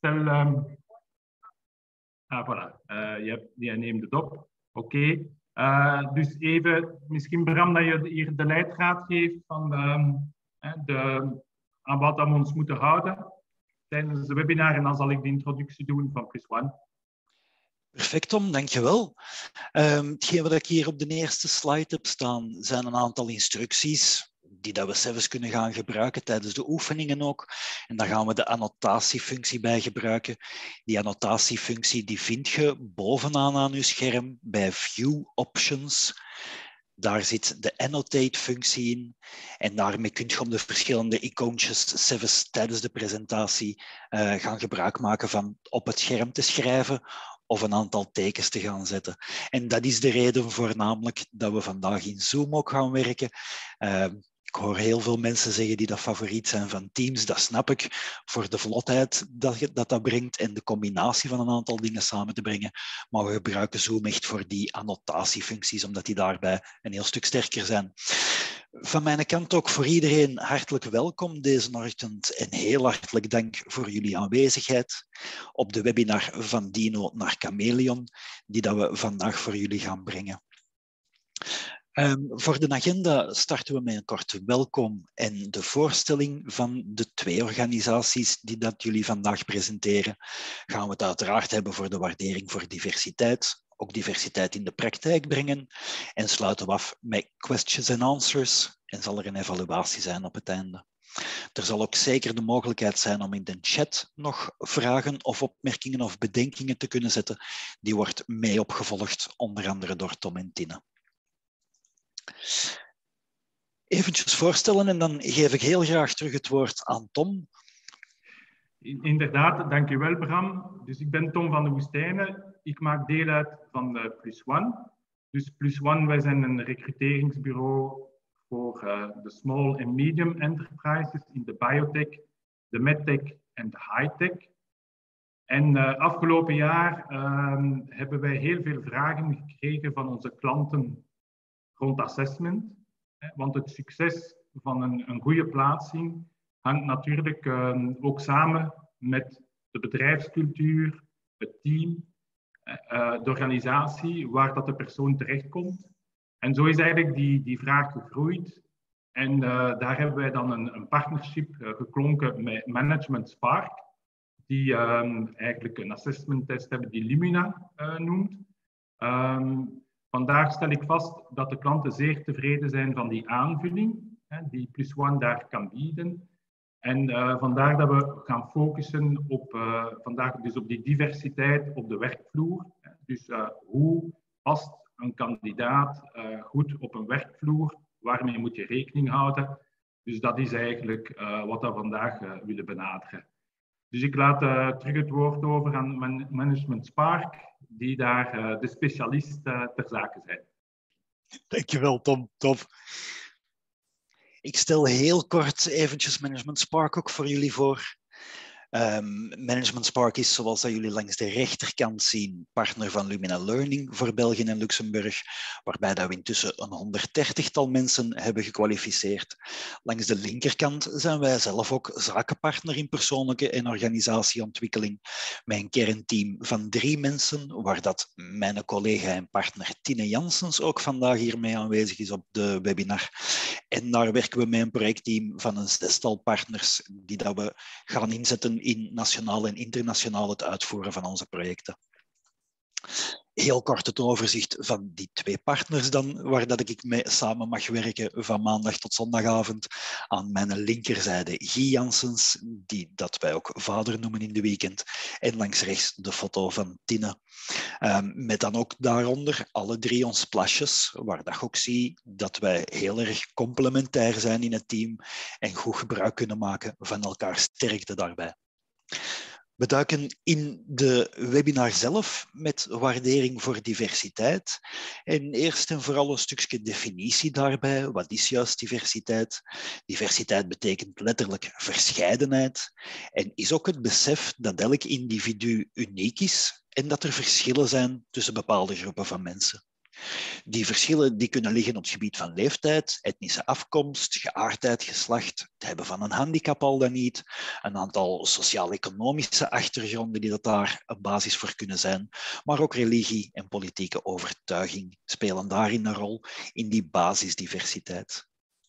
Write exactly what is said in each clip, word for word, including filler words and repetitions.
stel... Um, ah, voilà, uh, je, je neemt het op. Oké. Okay. Uh, dus even, misschien Bram, dat je hier de leidraad geeft van de, de, aan wat we ons moeten houden tijdens de webinar. En dan zal ik de introductie doen van Plus One. Perfect, Tom, dankjewel. Um, hetgeen wat ik hier op de eerste slide heb staan, zijn een aantal instructies die dat we zelfs kunnen gaan gebruiken tijdens de oefeningen ook. En daar gaan we de annotatiefunctie bij gebruiken. Die annotatiefunctie die vind je bovenaan aan je scherm bij View Options. Daar zit de Annotate-functie in. En daarmee kun je op de verschillende icoontjes zelfs tijdens de presentatie uh, gaan gebruik maken van op het scherm te schrijven of een aantal tekens te gaan zetten. En dat is de reden voornamelijk dat we vandaag in Zoom ook gaan werken. Uh, Ik hoor heel veel mensen zeggen die dat favoriet zijn van Teams. Dat snap ik, voor de vlotheid dat dat, dat brengt en de combinatie van een aantal dingen samen te brengen. Maar we gebruiken Zoom echt voor die annotatiefuncties, omdat die daarbij een heel stuk sterker zijn. Van mijn kant ook voor iedereen hartelijk welkom deze ochtend en heel hartelijk dank voor jullie aanwezigheid op de webinar van Dino naar Chameleon, die dat we vandaag voor jullie gaan brengen. Um, voor de agenda starten we met een kort welkom en de voorstelling van de twee organisaties die dat jullie vandaag presenteren. Gaan we het uiteraard hebben voor de waardering voor diversiteit, ook diversiteit in de praktijk brengen en sluiten we af met questions and answers en zal er een evaluatie zijn op het einde. Er zal ook zeker de mogelijkheid zijn om in de chat nog vragen of opmerkingen of bedenkingen te kunnen zetten. Die wordt mee opgevolgd, onder andere door Tom en Tine. Eventjes voorstellen en dan geef ik heel graag terug het woord aan Tom. Inderdaad, dankjewel Bram. Dus ik ben Tom van de Woestijnen. Ik maak deel uit van de Plus One. Dus Plus One, wij zijn een recruteringsbureau voor uh, de small en medium enterprises in de biotech, de medtech en de high-tech. En uh, afgelopen jaar uh, hebben wij heel veel vragen gekregen van onze klanten rond assessment. Want het succes van een, een goede plaatsing hangt natuurlijk uh, ook samen met de bedrijfscultuur, het team, uh, de organisatie waar dat de persoon terechtkomt. En zo is eigenlijk die, die vraag gegroeid. En uh, daar hebben wij dan een, een partnership uh, geklonken met Management Spark, die um, eigenlijk een assessment test hebben die Lumina uh, noemt. Um, Vandaag stel ik vast dat de klanten zeer tevreden zijn van die aanvulling, hè, die Plus One daar kan bieden. En uh, vandaar dat we gaan focussen op, uh, vandaag dus op die diversiteit op de werkvloer. Dus uh, hoe past een kandidaat uh, goed op een werkvloer? Waarmee moet je rekening houden? Dus dat is eigenlijk uh, wat we vandaag uh, willen benaderen. Dus ik laat uh, terug het woord over aan man Management Spark, die daar uh, de specialist uh, ter zake zijn. Dankjewel, Tom. Tof. Ik stel heel kort eventjes Management Spark ook voor jullie voor. Um, Management Spark is, zoals dat jullie langs de rechterkant zien, partner van Lumina Learning voor België en Luxemburg, waarbij dat we intussen een honderddertigtal mensen hebben gekwalificeerd. Langs de linkerkant zijn wij zelf ook zakenpartner in persoonlijke en organisatieontwikkeling, met een kernteam van drie mensen, waar dat mijn collega en partner Tine Janssens ook vandaag hiermee aanwezig is op de webinar. En daar werken we met een projectteam van een zestal partners die dat we gaan inzetten in nationaal en internationaal het uitvoeren van onze projecten. Heel kort het overzicht van die twee partners dan, waar dat ik mee samen mag werken van maandag tot zondagavond. Aan mijn linkerzijde Guy Janssens, die dat wij ook vader noemen in de weekend. En langs rechts de foto van Tine. Um, met dan ook daaronder alle drie ons plasjes, waar dat je ook ziet dat wij heel erg complementair zijn in het team en goed gebruik kunnen maken van elkaar sterkte daarbij. We duiken in de webinar zelf met waardering voor diversiteit. En eerst en vooral een stukje definitie daarbij. Wat is juist diversiteit? Diversiteit betekent letterlijk verscheidenheid en is ook het besef dat elk individu uniek is en dat er verschillen zijn tussen bepaalde groepen van mensen. Die verschillen die kunnen liggen op het gebied van leeftijd, etnische afkomst, geaardheid, geslacht, het hebben van een handicap al dan niet, een aantal sociaal-economische achtergronden die dat daar een basis voor kunnen zijn, maar ook religie en politieke overtuiging spelen daarin een rol in die basisdiversiteit.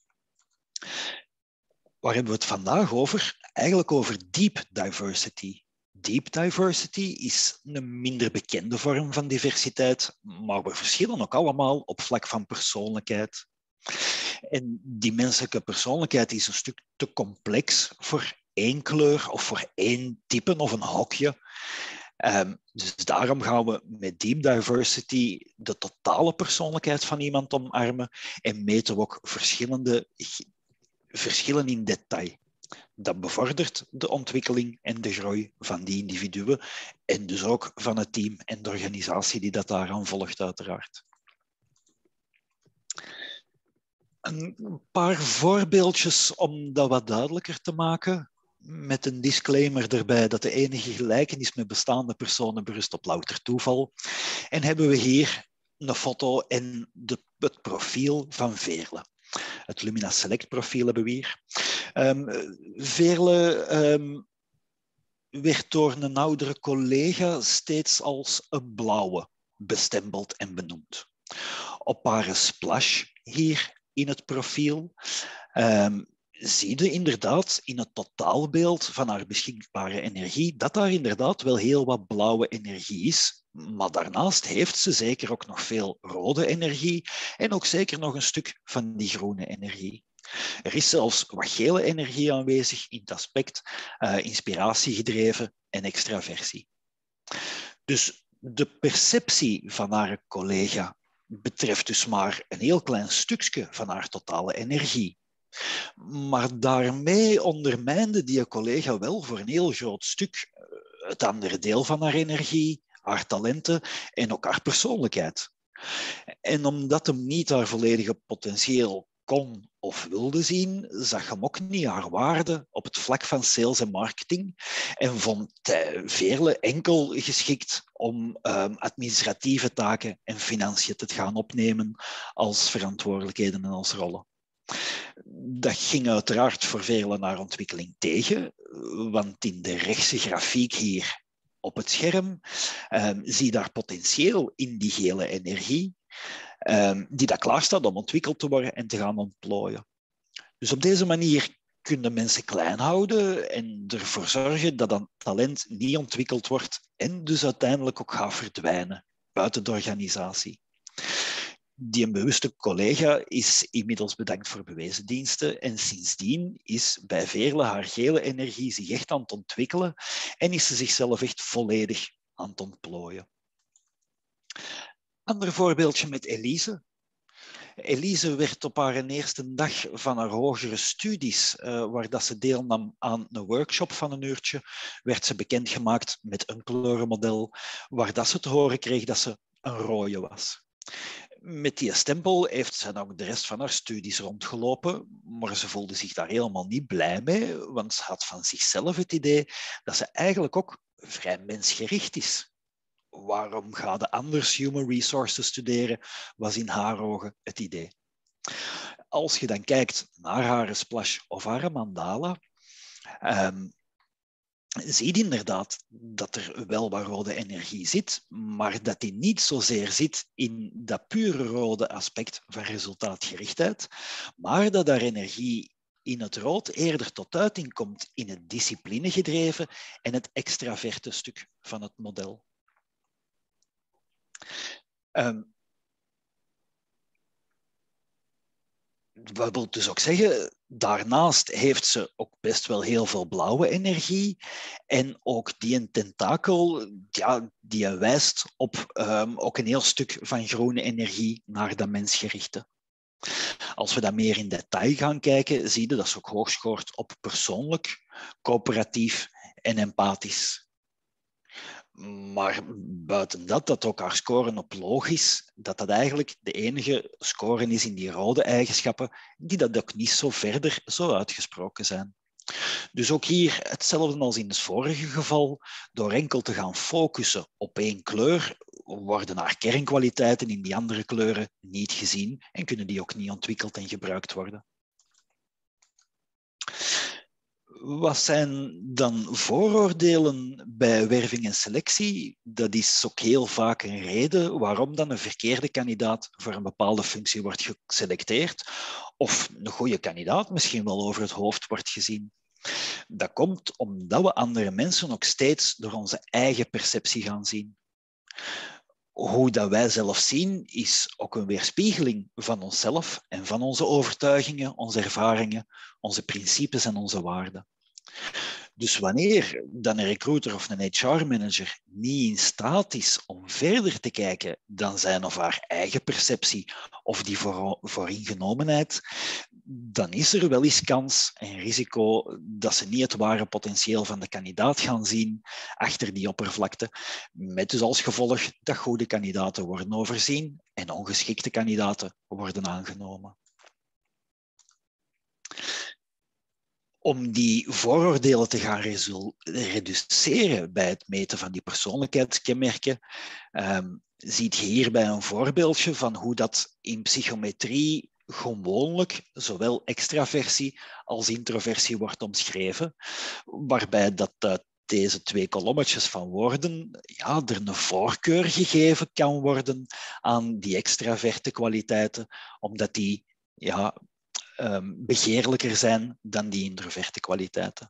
Waar hebben we het vandaag over? Eigenlijk over deep diversity. Deep diversity is een minder bekende vorm van diversiteit, maar we verschillen ook allemaal op vlak van persoonlijkheid. En die menselijke persoonlijkheid is een stuk te complex voor één kleur of voor één type of een hokje. Um, dus daarom gaan we met deep diversity de totale persoonlijkheid van iemand omarmen en meten we ook verschillende verschillen in detail. Dat bevordert de ontwikkeling en de groei van die individuen en dus ook van het team en de organisatie die dat daaraan volgt, uiteraard. Een paar voorbeeldjes om dat wat duidelijker te maken, met een disclaimer erbij dat de enige gelijkenis met bestaande personen berust op louter toeval. En hebben we hier een foto en de, het profiel van Veerle. Het Lumina Select profiel hebben we hier. Um, Veerle um, werd door een oudere collega steeds als een blauwe bestempeld en benoemd. Op haar splash hier in het profiel um, zie je inderdaad in het totaalbeeld van haar beschikbare energie dat daar inderdaad wel heel wat blauwe energie is. Maar daarnaast heeft ze zeker ook nog veel rode energie en ook zeker nog een stuk van die groene energie. Er is zelfs wat gele energie aanwezig in het aspect uh, inspiratie gedreven en extraversie. Dus de perceptie van haar collega betreft dus maar een heel klein stukje van haar totale energie. Maar daarmee ondermijnde die collega wel voor een heel groot stuk het andere deel van haar energie, haar talenten en ook haar persoonlijkheid. En omdat hem niet haar volledige potentieel kon of wilde zien, zag hem ook niet haar waarde op het vlak van sales en marketing en vond Veerle enkel geschikt om um, administratieve taken en financiën te gaan opnemen als verantwoordelijkheden en als rollen. Dat ging uiteraard voor Veerle naar ontwikkeling tegen, want in de rechtse grafiek hier op het scherm um, zie je daar potentieel in die gele energie, um, die daar klaar staat om ontwikkeld te worden en te gaan ontplooien. Dus op deze manier kunnen mensen klein houden en ervoor zorgen dat dat talent niet ontwikkeld wordt en dus uiteindelijk ook gaat verdwijnen buiten de organisatie. Die een bewuste collega is inmiddels bedankt voor bewezen diensten en sindsdien is bij Veerle haar gele energie zich echt aan het ontwikkelen en is ze zichzelf echt volledig aan het ontplooien. Ander voorbeeldje met Elise. Elise werd op haar eerste dag van haar hogere studies, uh, waar dat ze deelnam aan een workshop van een uurtje, werd ze bekendgemaakt met een kleurenmodel, waar dat ze te horen kreeg dat ze een rode was. Met die stempel heeft ze ook de rest van haar studies rondgelopen, maar ze voelde zich daar helemaal niet blij mee, want ze had van zichzelf het idee dat ze eigenlijk ook vrij mensgericht is. Waarom gaat de anders human resources studeren, was in haar ogen het idee. Als je dan kijkt naar haar splash of haar mandala, um, zie je inderdaad dat er wel wat rode energie zit, maar dat die niet zozeer zit in dat pure rode aspect van resultaatgerichtheid, maar dat haar energie in het rood eerder tot uiting komt in het disciplinegedreven en het extraverte stuk van het model. Um, Dat wil dus ook zeggen, daarnaast heeft ze ook best wel heel veel blauwe energie. En ook die een tentakel, ja, die wijst op um, ook een heel stuk van groene energie naar dat mensgerichte. Als we dat meer in detail gaan kijken, zie je dat ze ook hoog scoort op persoonlijk, coöperatief en empathisch. Maar buiten dat, dat ook haar scoren op logisch, dat dat eigenlijk de enige scoren is in die rode eigenschappen, die dat ook niet zo verder zo uitgesproken zijn. Dus ook hier hetzelfde als in het vorige geval, door enkel te gaan focussen op één kleur, worden haar kernkwaliteiten in die andere kleuren niet gezien en kunnen die ook niet ontwikkeld en gebruikt worden. Wat zijn dan vooroordelen bij werving en selectie? Dat is ook heel vaak een reden waarom dan een verkeerde kandidaat voor een bepaalde functie wordt geselecteerd of een goede kandidaat misschien wel over het hoofd wordt gezien. Dat komt omdat we andere mensen ook steeds door onze eigen perceptie gaan zien. Hoe dat wij zelf zien is ook een weerspiegeling van onszelf en van onze overtuigingen, onze ervaringen, onze principes en onze waarden. Dus wanneer dan een recruiter of een H R-manager niet in staat is om verder te kijken dan zijn of haar eigen perceptie of die voor, vooringenomenheid, dan is er wel eens kans en risico dat ze niet het ware potentieel van de kandidaat gaan zien achter die oppervlakte, met dus als gevolg dat goede kandidaten worden overzien en ongeschikte kandidaten worden aangenomen. Om die vooroordelen te gaan reduceren bij het meten van die persoonlijkheidskenmerken, um, ziet je hierbij een voorbeeldje van hoe dat in psychometrie gewoonlijk zowel extraversie als introversie wordt omschreven, waarbij dat uit deze twee kolommetjes van woorden ja, er een voorkeur gegeven kan worden aan die extraverte kwaliteiten, omdat die ja, Um, begeerlijker zijn dan die introverte kwaliteiten.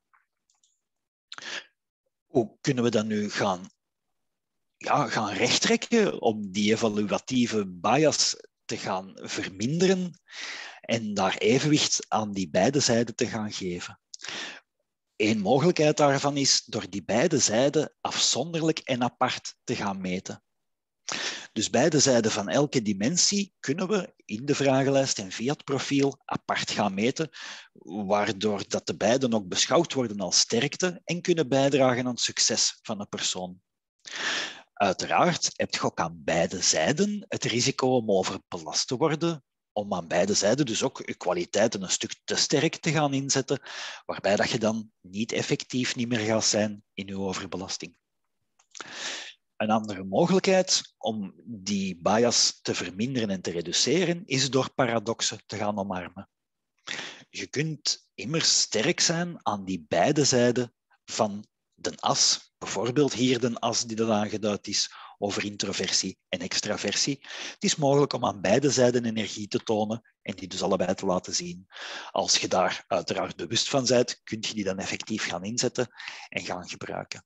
Hoe kunnen we dat nu gaan, ja, gaan rechttrekken om die evaluatieve bias te gaan verminderen en daar evenwicht aan die beide zijden te gaan geven? Eén mogelijkheid daarvan is door die beide zijden afzonderlijk en apart te gaan meten. Dus beide zijden van elke dimensie kunnen we in de vragenlijst en via het profiel apart gaan meten, waardoor dat de beiden ook beschouwd worden als sterkte en kunnen bijdragen aan het succes van een persoon. Uiteraard heb je ook aan beide zijden het risico om overbelast te worden, om aan beide zijden dus ook je kwaliteiten een stuk te sterk te gaan inzetten, waarbij dat je dan niet effectief niet meer gaat zijn in je overbelasting. Een andere mogelijkheid om die bias te verminderen en te reduceren is door paradoxen te gaan omarmen. Je kunt immers sterk zijn aan die beide zijden van de as. Bijvoorbeeld hier de as die dan aangeduid is over introversie en extraversie. Het is mogelijk om aan beide zijden energie te tonen en die dus allebei te laten zien. Als je daar uiteraard bewust van bent, kun je die dan effectief gaan inzetten en gaan gebruiken.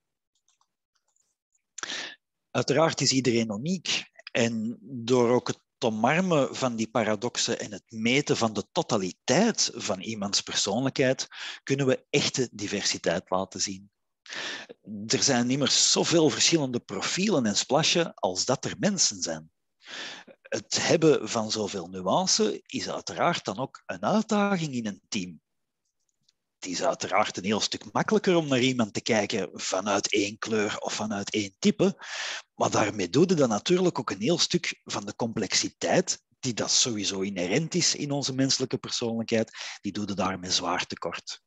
Uiteraard is iedereen uniek en door ook het omarmen van die paradoxen en het meten van de totaliteit van iemands persoonlijkheid kunnen we echte diversiteit laten zien. Er zijn immers zoveel verschillende profielen en splasjen als dat er mensen zijn. Het hebben van zoveel nuance is uiteraard dan ook een uitdaging in een team. Het is uiteraard een heel stuk makkelijker om naar iemand te kijken vanuit één kleur of vanuit één type, maar daarmee doe je dan natuurlijk ook een heel stuk van de complexiteit die dat sowieso inherent is in onze menselijke persoonlijkheid, die doe je daarmee zwaar tekort.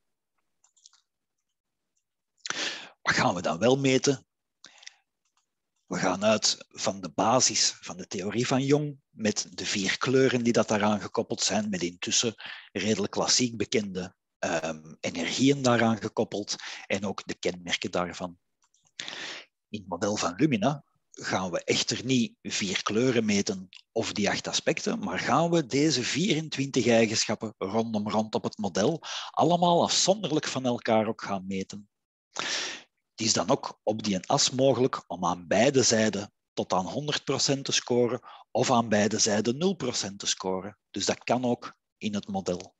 Wat gaan we dan wel meten? We gaan uit van de basis van de theorie van Jung met de vier kleuren die dat daaraan gekoppeld zijn, met intussen redelijk klassiek bekende um, energieën daaraan gekoppeld en ook de kenmerken daarvan. In het model van Lumina gaan we echter niet vier kleuren meten of die acht aspecten, maar gaan we deze vierentwintig eigenschappen rondom rond op het model allemaal afzonderlijk van elkaar ook gaan meten. Het is dan ook op die as mogelijk om aan beide zijden tot aan honderd procent te scoren of aan beide zijden nul procent te scoren. Dus dat kan ook in het model.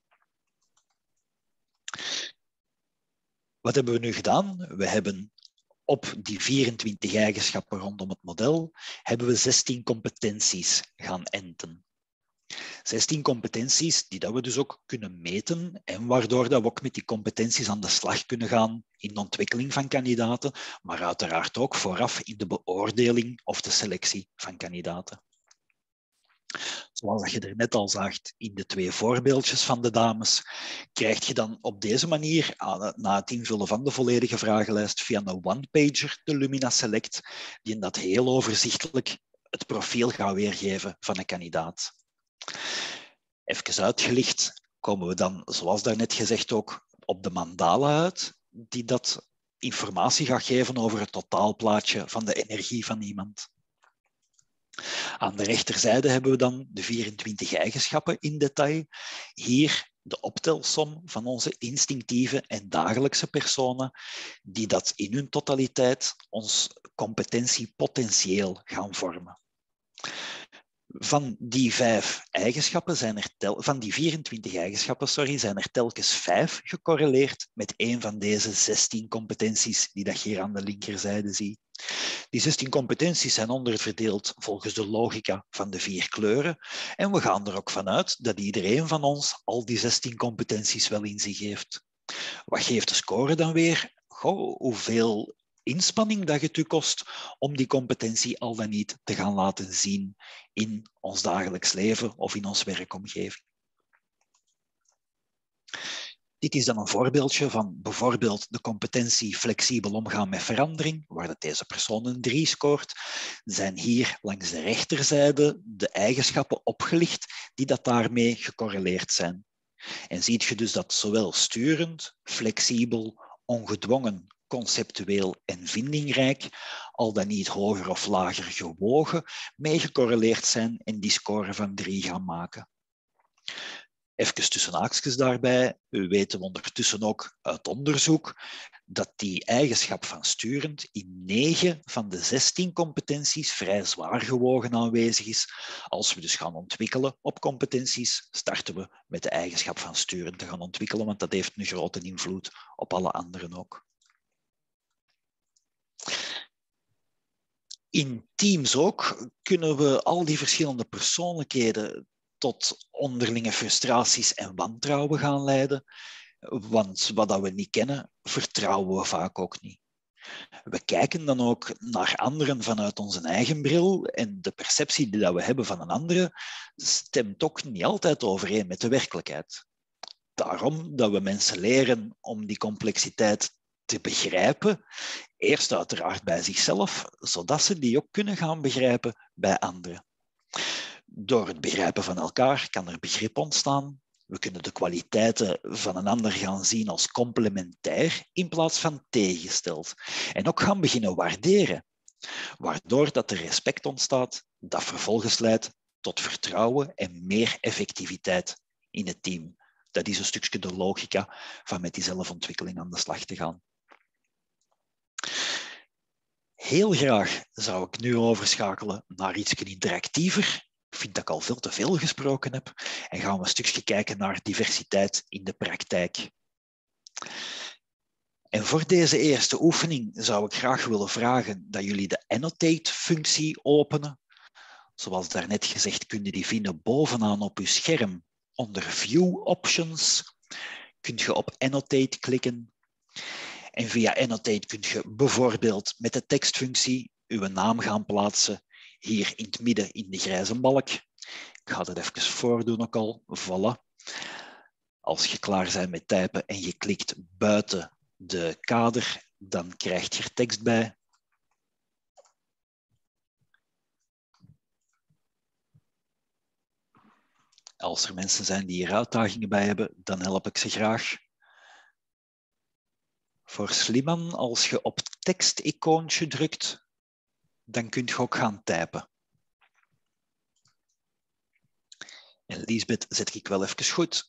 Wat hebben we nu gedaan? We hebben op die vierentwintig eigenschappen rondom het model hebben we zestien competenties gaan enten. zestien competenties die dat we dus ook kunnen meten en waardoor dat we ook met die competenties aan de slag kunnen gaan in de ontwikkeling van kandidaten, maar uiteraard ook vooraf in de beoordeling of de selectie van kandidaten. Zoals je er net al zag in de twee voorbeeldjes van de dames, krijg je dan op deze manier, na het invullen van de volledige vragenlijst via een one-pager, de Lumina Select, die dat heel overzichtelijk het profiel gaat weergeven van een kandidaat. Even uitgelicht komen we dan, zoals daarnet gezegd ook, op de mandala uit, die dat informatie gaat geven over het totaalplaatje van de energie van iemand. Aan de rechterzijde hebben we dan de vierentwintig eigenschappen in detail. Hier de optelsom van onze instinctieve en dagelijkse personen, die dat in hun totaliteit ons competentiepotentieel gaan vormen. Van die vijf eigenschappen zijn er tel, van die vierentwintig eigenschappen, sorry, zijn er telkens vijf gecorreleerd met een van deze zestien competenties die dat je hier aan de linkerzijde ziet. Die zestien competenties zijn onderverdeeld volgens de logica van de vier kleuren. En we gaan er ook vanuit dat iedereen van ons al die zestien competenties wel in zich heeft. Wat geeft de score dan weer? Goh, hoeveel inspanning dat het u kost om die competentie al dan niet te gaan laten zien in ons dagelijks leven of in ons werkomgeving. Dit is dan een voorbeeldje van bijvoorbeeld de competentie flexibel omgaan met verandering, waar dat deze persoon een drie scoort. Zijn hier langs de rechterzijde de eigenschappen opgelicht die dat daarmee gecorreleerd zijn. En ziet je dus dat zowel sturend, flexibel, ongedwongen, conceptueel en vindingrijk, al dan niet hoger of lager gewogen, mee gecorreleerd zijn en die score van drie gaan maken. Even tussen haakjes daarbij, we weten ondertussen ook uit onderzoek dat die eigenschap van sturend in negen van de zestien competenties vrij zwaar gewogen aanwezig is. Als we dus gaan ontwikkelen op competenties, starten we met de eigenschap van sturend te gaan ontwikkelen, want dat heeft een grote invloed op alle anderen ook. In teams ook kunnen we al die verschillende persoonlijkheden tot onderlinge frustraties en wantrouwen gaan leiden. Want wat we niet kennen, vertrouwen we vaak ook niet. We kijken dan ook naar anderen vanuit onze eigen bril en de perceptie die we hebben van een andere stemt ook niet altijd overeen met de werkelijkheid. Daarom dat we mensen leren om die complexiteit te begrijpen, eerst uiteraard bij zichzelf, zodat ze die ook kunnen gaan begrijpen bij anderen. Door het begrijpen van elkaar kan er begrip ontstaan. We kunnen de kwaliteiten van een ander gaan zien als complementair in plaats van tegengesteld. En ook gaan beginnen waarderen, waardoor dat er respect ontstaat dat vervolgens leidt tot vertrouwen en meer effectiviteit in het team. Dat is een stukje de logica van met die zelfontwikkeling aan de slag te gaan. Heel graag zou ik nu overschakelen naar iets interactiever. Ik vind dat ik al veel te veel gesproken heb. En gaan we een stukje kijken naar diversiteit in de praktijk. En voor deze eerste oefening zou ik graag willen vragen dat jullie de Annotate-functie openen. Zoals daarnet gezegd kun je die vinden bovenaan op je scherm onder View Options. Kun je op Annotate klikken. En via Annotate kun je bijvoorbeeld met de tekstfunctie uw naam gaan plaatsen hier in het midden in de grijze balk. Ik ga dat even voordoen ook al. Voilà. Als je klaar bent met typen en je klikt buiten de kader, dan krijg je er tekst bij. Als er mensen zijn die hier uitdagingen bij hebben, dan help ik ze graag. Voor Sliman, als je op het tekst-icoontje drukt, dan kun je ook gaan typen. En Liesbeth zet ik wel even goed.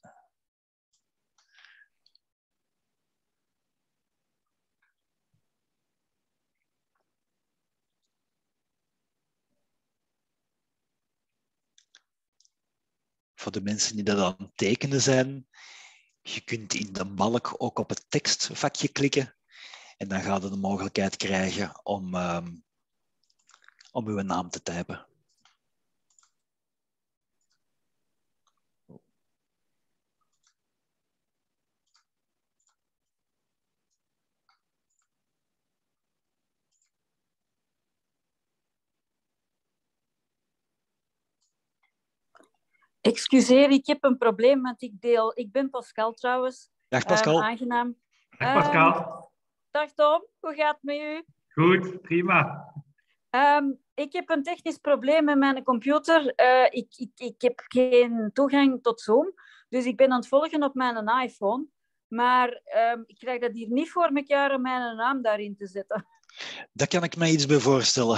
Voor de mensen die dat aan het tekenen zijn, je kunt in de balk ook op het tekstvakje klikken en dan ga je de mogelijkheid krijgen om, um, om uw naam te typen. Excuseer, ik heb een probleem, want ik deel... Ik ben Pascal trouwens. Dag Pascal. Um, aangenaam. Dag Pascal. Um, dag Tom, hoe gaat het met u? Goed, prima. Um, Ik heb een technisch probleem met mijn computer. Uh, ik, ik, ik heb geen toegang tot Zoom. Dus ik ben aan het volgen op mijn iPhone. Maar uh, ik krijg dat hier niet voor elkaar om mijn naam daarin te zetten. Daar kan ik me iets bij voorstellen.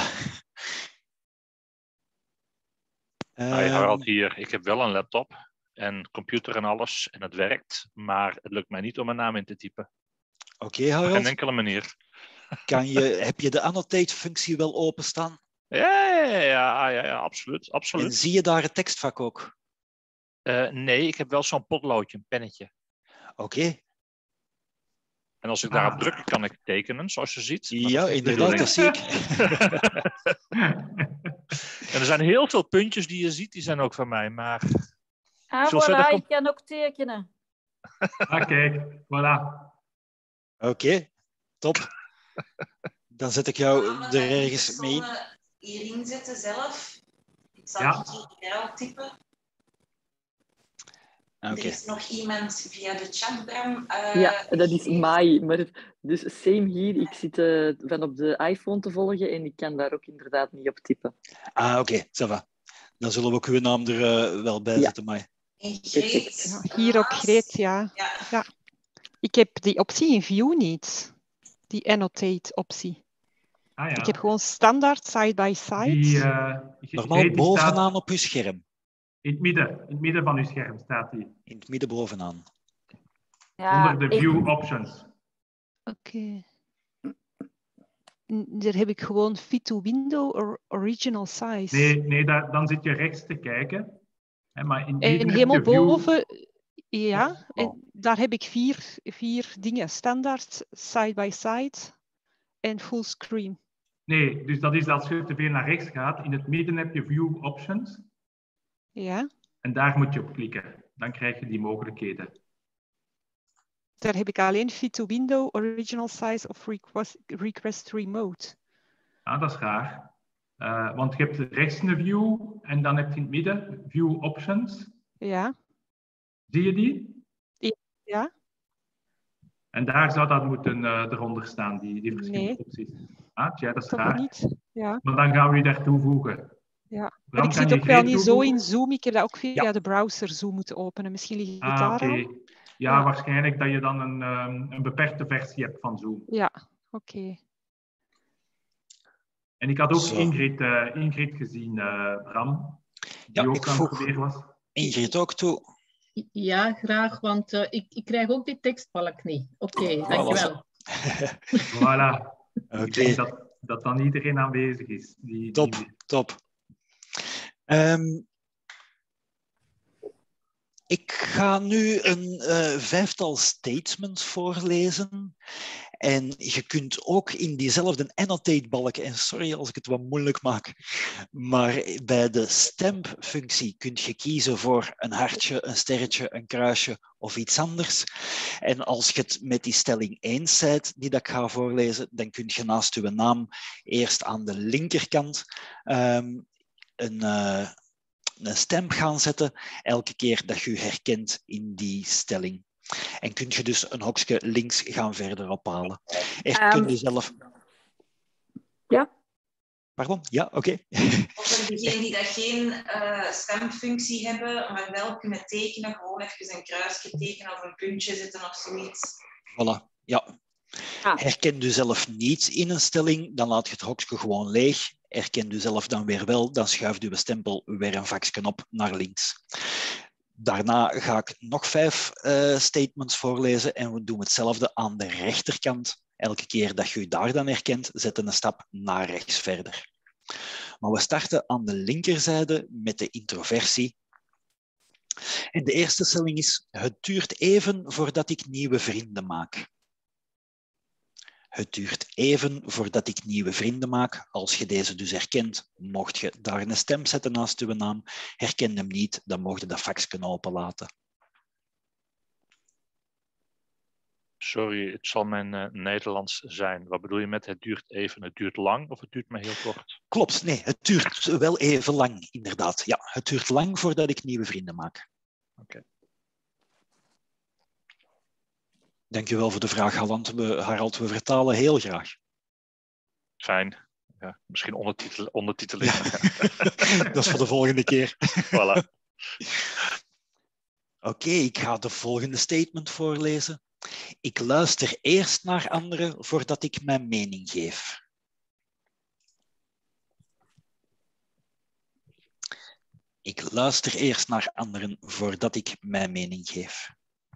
Hi, Harald hier. Ik heb wel een laptop en computer en alles. En het werkt. Maar het lukt mij niet om mijn naam in te typen. Oké, okay, Harald. Op geen enkele manier. Kan je, heb je de annotate-functie wel openstaan? Ja, ja, ja, ja, ja, absoluut, absoluut. En zie je daar het tekstvak ook? Uh, nee, ik heb wel zo'n potloodje, een pennetje. Oké. Okay. En als ik daarop ah. druk, kan ik tekenen, zoals je ziet. Ja, inderdaad, dat zie ik. En er zijn heel veel puntjes die je ziet, die zijn ook van mij, maar... Ah, voilà, kom... ik kan ook tekenen. Ah, kijk, voilà. Oké, okay, top. Dan zet ik jou er ergens mee in. Hierin zetten zelf. Ik zal ja. hier ook typen. Okay. Er is nog iemand via de chat, Bram. Uh, ja, dat is Mai. Maar dus same hier. Ik zit uh, van op de iPhone te volgen en ik kan daar ook inderdaad niet op typen. Ah, oké. Okay. Ça va. Dan zullen we ook uw naam er uh, wel bij ja. zetten, Mai. Greet, ja, hier ook Greet, ja. Ja. ja. Ik heb die optie in View niet. Die annotate-optie. Ah, ja. Ik heb gewoon standaard side-by-side. Die, uh, Normaal bovenaan staat... op uw scherm. In het midden, in het midden van uw scherm staat die. In het midden bovenaan. Ja, onder de view ik... options. Oké. Okay. Daar heb ik gewoon fit to window or original size. Nee, nee daar, dan zit je rechts te kijken. Hè, maar in en helemaal boven, view... ja, oh. en daar heb ik vier, vier dingen. Standaard, side-by-side en fullscreen. Nee, dus dat is als je te veel naar rechts gaat. In het midden heb je view options. Ja. En daar moet je op klikken. Dan krijg je die mogelijkheden. Daar heb ik alleen fit to window, original size of request, request remote. Ah, dat is raar. Uh, want je hebt rechts een view en dan heb je in het midden view options. Ja. Zie je die? Ja. En daar zou dat moeten uh, eronder staan, die, die verschillende nee. opties. Ah, tja, dat is toch raar. Niet. Ja. Maar dan gaan we je daar toevoegen. Ja. Maar ik zit ook wel niet toevoegen? zo in Zoom. Ik heb dat ook via ja. de browser Zoom moeten openen. Misschien ligt het ah, daar okay. al. Ja, ja, waarschijnlijk dat je dan een, um, een beperkte versie hebt van Zoom. Ja, oké. Okay. En ik had ook Zo. Ingrid, uh, Ingrid gezien, uh, Bram. Die ja, ook ik aan het voeg proberen was. Ingrid ook toe. Ja, graag, want uh, ik, ik krijg ook die tekstbalk niet. Oké, okay, dankjewel. Voilà. Okay. Ik denk dat, dat dan iedereen aanwezig is. Die, top, die... top. Um, ik ga nu een uh, vijftal statements voorlezen. En je kunt ook in diezelfde annotate-balk, en sorry als ik het wat moeilijk maak, maar bij de stamp-functie kun je kiezen voor een hartje, een sterretje, een kruisje of iets anders. En als je het met die stelling eens bent, die dat ik ga voorlezen, dan kun je naast je naam eerst aan de linkerkant um, een... Uh, een stamp gaan zetten, elke keer dat je je herkent in die stelling. En kun je dus een hokje links gaan verder ophalen. Er um, kun je zelf... Ja. Pardon? Ja, oké. Okay. Of voor degenen die dat geen uh, stemfunctie hebben, maar wel kunnen tekenen, gewoon even een kruisje tekenen of een puntje zetten of zoiets. Voilà, ja. Ah. Herken je zelf niet in een stelling, dan laat je het hokje gewoon leeg. Herken je zelf dan weer wel, dan schuift je stempel weer een vakje op naar links. Daarna ga ik nog vijf uh, statements voorlezen en we doen hetzelfde aan de rechterkant. Elke keer dat je je daar dan herkent, zet een stap naar rechts verder. Maar we starten aan de linkerzijde met de introversie. En de eerste stelling is, het duurt even voordat ik nieuwe vrienden maak. Het duurt even voordat ik nieuwe vrienden maak. Als je deze dus herkent, mocht je daar een stem zetten naast je naam. Herken hem niet, dan mocht je dat fax openlaten. Sorry, het zal mijn uh, Nederlands zijn. Wat bedoel je met het duurt even? Het duurt lang of het duurt maar heel kort? Klopt, nee, het duurt wel even lang, inderdaad. Ja, het duurt lang voordat ik nieuwe vrienden maak. Oké. Okay. Dank je wel voor de vraag, Harald. We, Harald, we vertalen heel graag. Fijn. Ja, misschien ondertitel, ondertiteling. Ja. Dat is voor de volgende keer. Voilà. Oké, okay, ik ga de volgende statement voorlezen. Ik luister eerst naar anderen voordat ik mijn mening geef. Ik luister eerst naar anderen voordat ik mijn mening geef.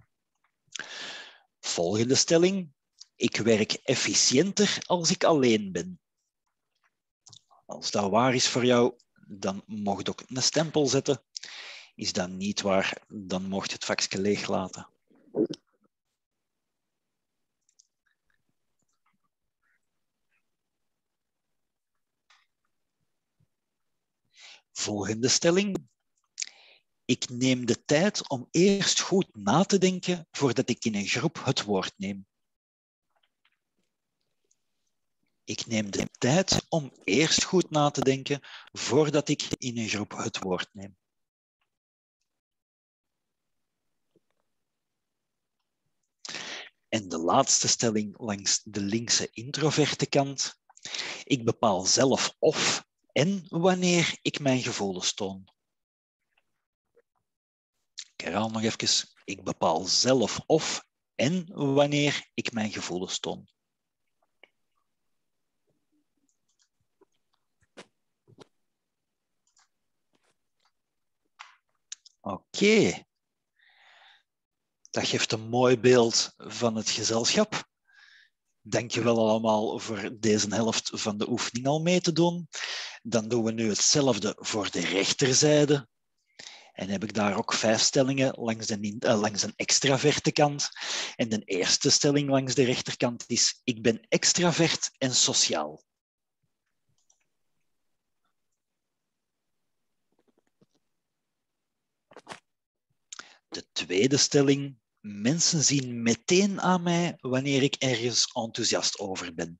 Volgende stelling. Ik werk efficiënter als ik alleen ben. Als dat waar is voor jou, dan mag je ook een stempel zetten. Is dat niet waar, dan mocht je het vakje leeg laten. Volgende stelling. Ik neem de tijd om eerst goed na te denken voordat ik in een groep het woord neem. Ik neem de tijd om eerst goed na te denken voordat ik in een groep het woord neem. En de laatste stelling langs de linkse introverte kant. Ik bepaal zelf of en wanneer ik mijn gevoelens toon. Ik herhaal nog even. Ik bepaal zelf of en wanneer ik mijn gevoelens toon. Oké. Okay. Dat geeft een mooi beeld van het gezelschap. Dank je wel allemaal voor deze helft van de oefening al mee te doen. Dan doen we nu hetzelfde voor de rechterzijde. En heb ik daar ook vijf stellingen langs de, uh, langs een extraverte kant. En de eerste stelling langs de rechterkant is: ik ben extravert en sociaal. De tweede stelling: mensen zien meteen aan mij wanneer ik ergens enthousiast over ben.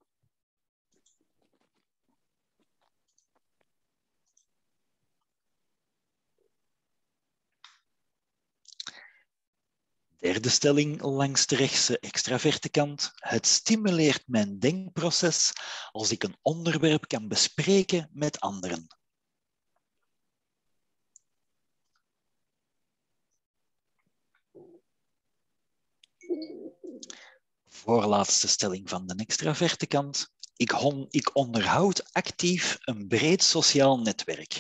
Derde stelling langs de rechtse extraverte kant. Het stimuleert mijn denkproces als ik een onderwerp kan bespreken met anderen. Voorlaatste stelling van de extraverte kant. Ik, hon, ik onderhoud actief een breed sociaal netwerk.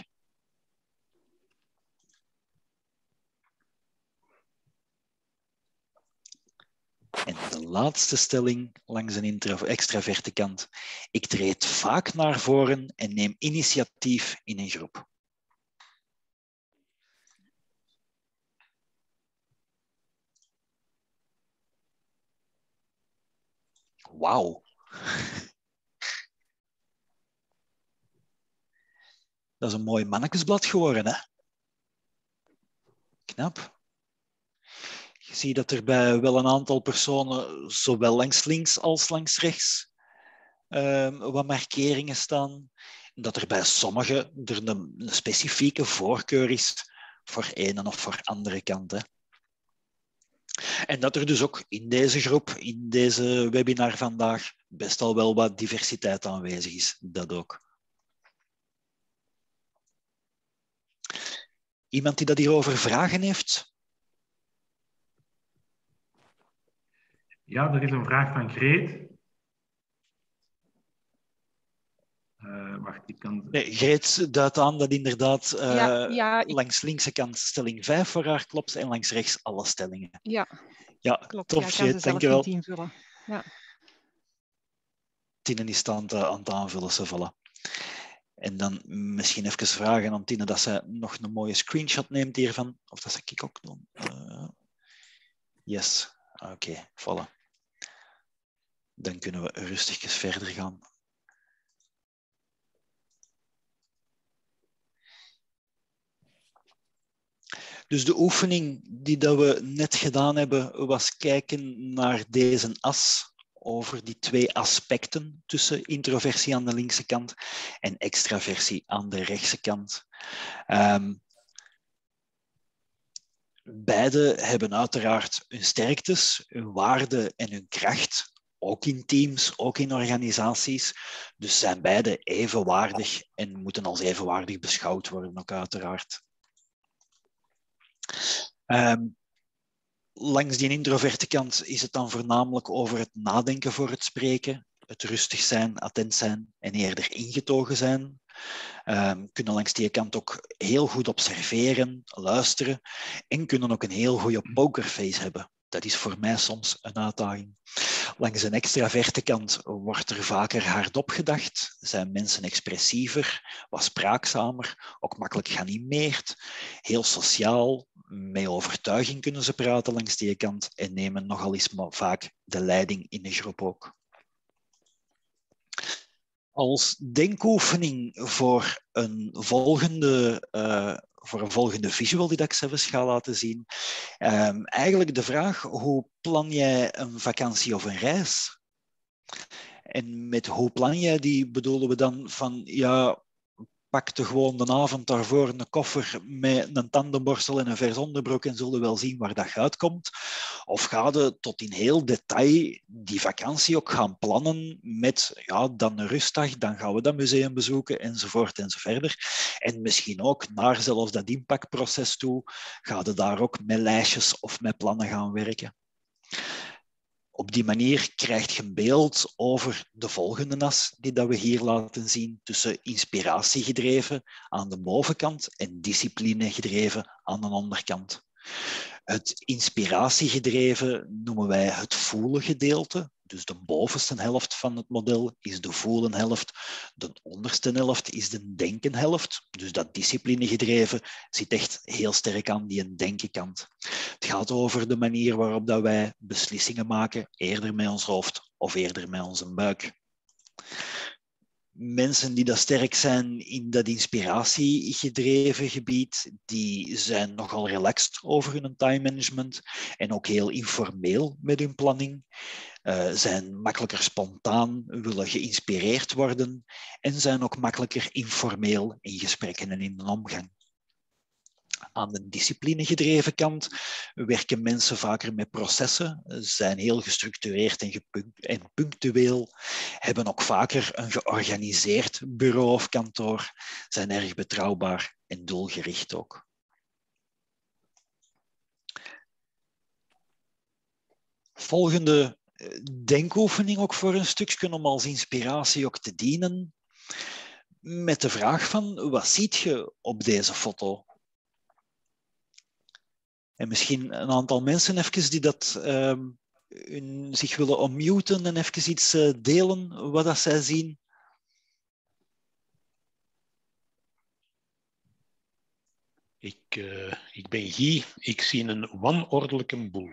En de laatste stelling langs een extraverte kant. Ik treed vaak naar voren en neem initiatief in een groep. Wauw. Dat is een mooi mannekesblad geworden, hè? Knap. Je ziet dat er bij wel een aantal personen, zowel langs links als langs rechts, um, wat markeringen staan. Dat er bij sommigen er een, een specifieke voorkeur is voor ene of voor andere kant. Hè. En dat er dus ook in deze groep, in deze webinar vandaag, best al wel wat diversiteit aanwezig is. Dat ook. Iemand die dat hierover vragen heeft? Ja, er is een vraag van Greet. Uh, wacht, ik kan... Nee, Greet duidt aan dat inderdaad uh, ja, ja, ik... langs linkse kant stelling vijf voor haar klopt en langs rechts alle stellingen. Ja, ja klopt. Top, ja, Greet, dankjewel. Invullen. Ja. Tine is aan het, aan het aanvullen, ze vallen. En dan misschien even vragen aan Tine dat ze nog een mooie screenshot neemt hiervan. Of dat zou ik ook doen. Uh, yes, oké, okay, voilà. Dan kunnen we rustigjes verder gaan. Dus de oefening die dat we net gedaan hebben, was kijken naar deze as over die twee aspecten tussen introversie aan de linkse kant en extraversie aan de rechtse kant. Um, beide hebben uiteraard hun sterktes, hun waarde en hun kracht ook in teams, ook in organisaties. Dus zijn beide evenwaardig en moeten als evenwaardig beschouwd worden, ook uiteraard. Um, langs die introverte kant is het dan voornamelijk over het nadenken voor het spreken, het rustig zijn, attent zijn en eerder ingetogen zijn. Um, kunnen langs die kant ook heel goed observeren, luisteren en kunnen ook een heel goede pokerface hebben. Dat is voor mij soms een uitdaging. Langs een extraverte kant wordt er vaker hardop gedacht, zijn mensen expressiever, wat spraakzamer, ook makkelijk geanimeerd, heel sociaal, met overtuiging kunnen ze praten langs die kant en nemen nogal eens vaak de leiding in de groep ook. Als denkoefening voor een volgende, uh, voor een volgende visual die ik zelfs ga laten zien, um, eigenlijk de vraag, hoe plan jij een vakantie of een reis? En met hoe plan jij die bedoelen we dan van, ja, pakte gewoon de avond daarvoor een koffer met een tandenborstel en een vers onderbroek en zullen wel zien waar dat uitkomt. Of ga je tot in heel detail die vakantie ook gaan plannen met ja, dan een rustdag, dan gaan we dat museum bezoeken enzovoort enzoverder. En misschien ook naar zelfs dat inpakproces toe, ga je daar ook met lijstjes of met plannen gaan werken. Op die manier krijg je een beeld over de volgende as die dat we hier laten zien tussen inspiratie gedreven aan de bovenkant en discipline gedreven aan de onderkant. Het inspiratiegedreven noemen wij het voelen gedeelte. Dus de bovenste helft van het model is de voelen helft. De onderste helft is de denken helft. Dus dat disciplinegedreven zit echt heel sterk aan die denkenkant. Het gaat over de manier waarop dat wij beslissingen maken, eerder met ons hoofd of eerder met onze buik. Mensen die dat sterk zijn in dat inspiratiegedreven gebied, die zijn nogal relaxed over hun time management en ook heel informeel met hun planning. Uh, zijn makkelijker spontaan, willen geïnspireerd worden en zijn ook makkelijker informeel in gesprekken en in de omgang. Aan de disciplinegedreven kant werken mensen vaker met processen, zijn heel gestructureerd en, en punctueel, hebben ook vaker een georganiseerd bureau of kantoor, zijn erg betrouwbaar en doelgericht ook. Volgende denkoefening ook voor een stukje om als inspiratie ook te dienen, met de vraag van wat ziet je op deze foto? En misschien een aantal mensen even die dat, uh, hun, zich willen unmuten en even iets uh, delen wat dat zij zien. Ik, uh, ik ben Guy, ik zie een wanordelijke boel.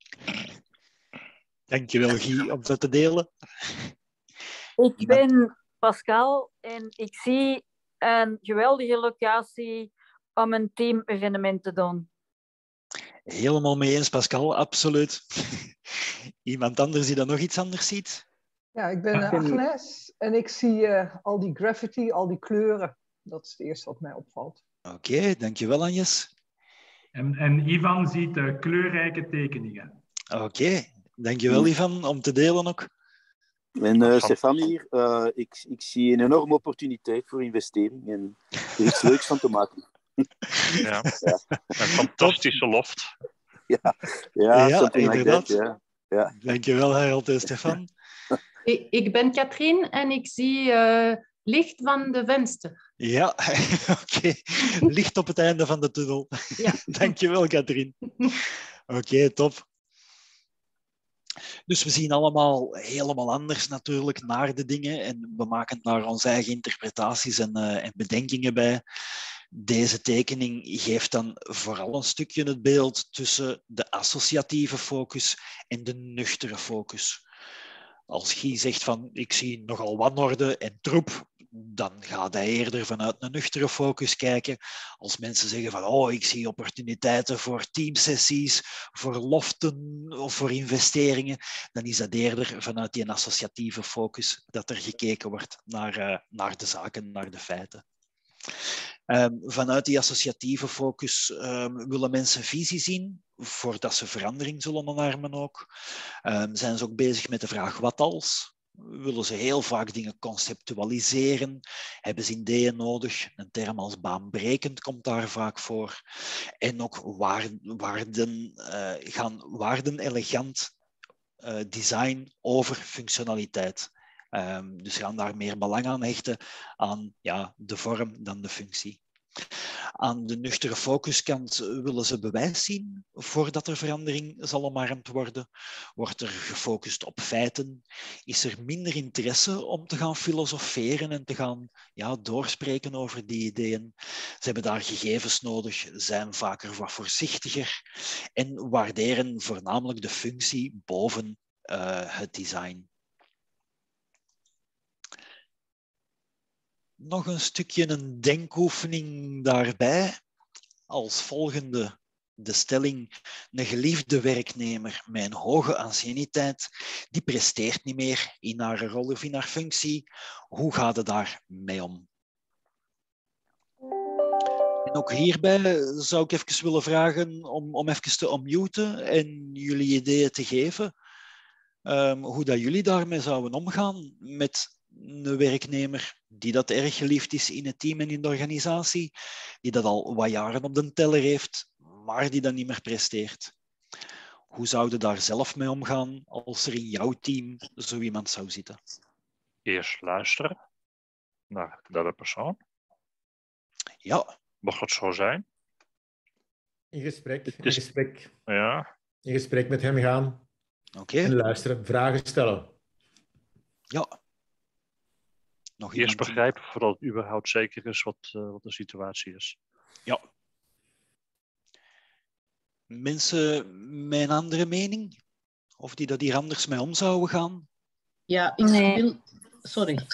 Dankjewel Guy om dat te delen. Ik ben Pascal en ik zie een geweldige locatie om een team-evenement te doen. Helemaal mee eens, Pascal, absoluut. Iemand anders die dan nog iets anders ziet? Ja, ik ben uh, Agnes en ik zie uh, al die graffiti, al die kleuren. Dat is het eerste wat mij opvalt. Oké, okay, dankjewel Agnes. En, en Ivan ziet uh, kleurrijke tekeningen. Oké, okay, dankjewel Ivan om te delen ook. En uh, Stefan hier, uh, ik, ik zie een enorme opportuniteit voor investering en er iets leuks van te maken. Ja, ja. Een fantastische loft. Ja, ja, ja something like that, ja. Ja. Dankjewel Harold en Stefan. Ik, ik ben Katrien en ik zie uh, licht van de venster. Ja, oké. Okay. Licht op het einde van de tunnel. Ja. Dankjewel Katrien. Oké, okay, top. Dus we zien allemaal helemaal anders natuurlijk naar de dingen en we maken daar onze eigen interpretaties en, uh, en bedenkingen bij. Deze tekening geeft dan vooral een stukje het beeld tussen de associatieve focus en de nuchtere focus. Als Guy zegt van ik zie nogal wanorde en troep, dan gaat hij eerder vanuit een nuchtere focus kijken. Als mensen zeggen van oh, ik zie opportuniteiten voor teamsessies, voor loften of voor investeringen, dan is dat eerder vanuit die associatieve focus dat er gekeken wordt naar, uh, naar de zaken, naar de feiten. Um, vanuit die associatieve focus um, willen mensen visie zien, voordat ze verandering zullen omarmen ook. Um, zijn ze ook bezig met de vraag wat als? Willen ze heel vaak dingen conceptualiseren? Hebben ze ideeën nodig? Een term als baanbrekend komt daar vaak voor. En ook waarden, waarden, uh, gaan waarden elegant uh, design over functionaliteit. Um, dus gaan daar meer belang aan hechten aan ja, de vorm dan de functie. Aan de nuchtere focuskant willen ze bewijs zien voordat er verandering zal omarmd worden. Wordt er gefocust op feiten? Is er minder interesse om te gaan filosoferen en te gaan ja, doorspreken over die ideeën? Ze hebben daar gegevens nodig, zijn vaker wat voorzichtiger en waarderen voornamelijk de functie boven uh, het design. Nog een stukje een denkoefening daarbij. Als volgende de stelling: een geliefde werknemer met een hoge anciëniteit, die presteert niet meer in haar rol of in haar functie. Hoe gaat het daar mee om? En ook hierbij zou ik even willen vragen om, om even te unmuten en jullie ideeën te geven. Um, hoe dat jullie daarmee zouden omgaan met een werknemer die dat erg geliefd is in het team en in de organisatie, die dat al wat jaren op de teller heeft, maar die dat niet meer presteert. Hoe zou je daar zelf mee omgaan als er in jouw team zo iemand zou zitten? Eerst luisteren naar de persoon. Ja. Mocht het zo zijn? In gesprek, in is... gesprek. Ja. In gesprek met hem gaan. Oké. Okay. En luisteren, vragen stellen. Ja. Nog Eerst begrijpen voordat het überhaupt zeker is wat, uh, wat de situatie is. Ja. Mensen met een andere mening? Of die dat hier anders mee om zouden gaan? Ja, ik nee. wil... Sorry.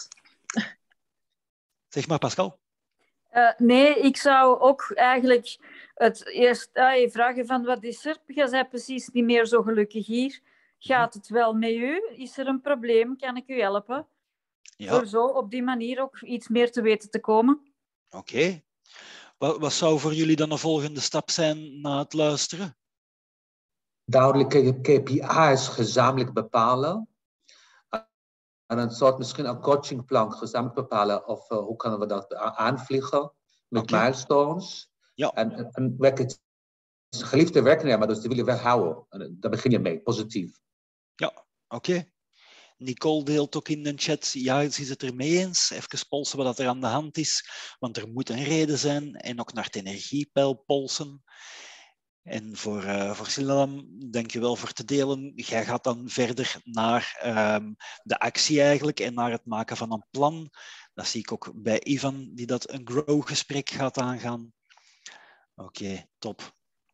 Zeg maar, Pascal. Uh, nee, ik zou ook eigenlijk het eerst uh, vragen van wat is er? Je bent precies niet meer zo gelukkig hier. Gaat het wel met u? Is er een probleem? Kan ik u helpen? Ja. Voor zo op die manier ook iets meer te weten te komen. Oké. Okay. Wat, wat zou voor jullie dan de volgende stap zijn na het luisteren? Duidelijke K P I's gezamenlijk bepalen. En een soort misschien een coachingplan gezamenlijk bepalen. Of uh, hoe kunnen we dat aanvliegen met okay. milestones. Ja. En, en, en werk het geliefde werknemer, dus die wil je weghouden. En daar begin je mee, positief. Ja, oké. Okay. Nicole deelt ook in de chat, ja, ze is het er mee eens. Even polsen wat er aan de hand is, want er moet een reden zijn. En ook naar het energiepeil polsen. En voor, uh, voor Silam, dank je wel voor te delen. Jij gaat dan verder naar um, de actie eigenlijk en naar het maken van een plan. Dat zie ik ook bij Ivan, die dat een grow-gesprek gaat aangaan. Oké, okay, top.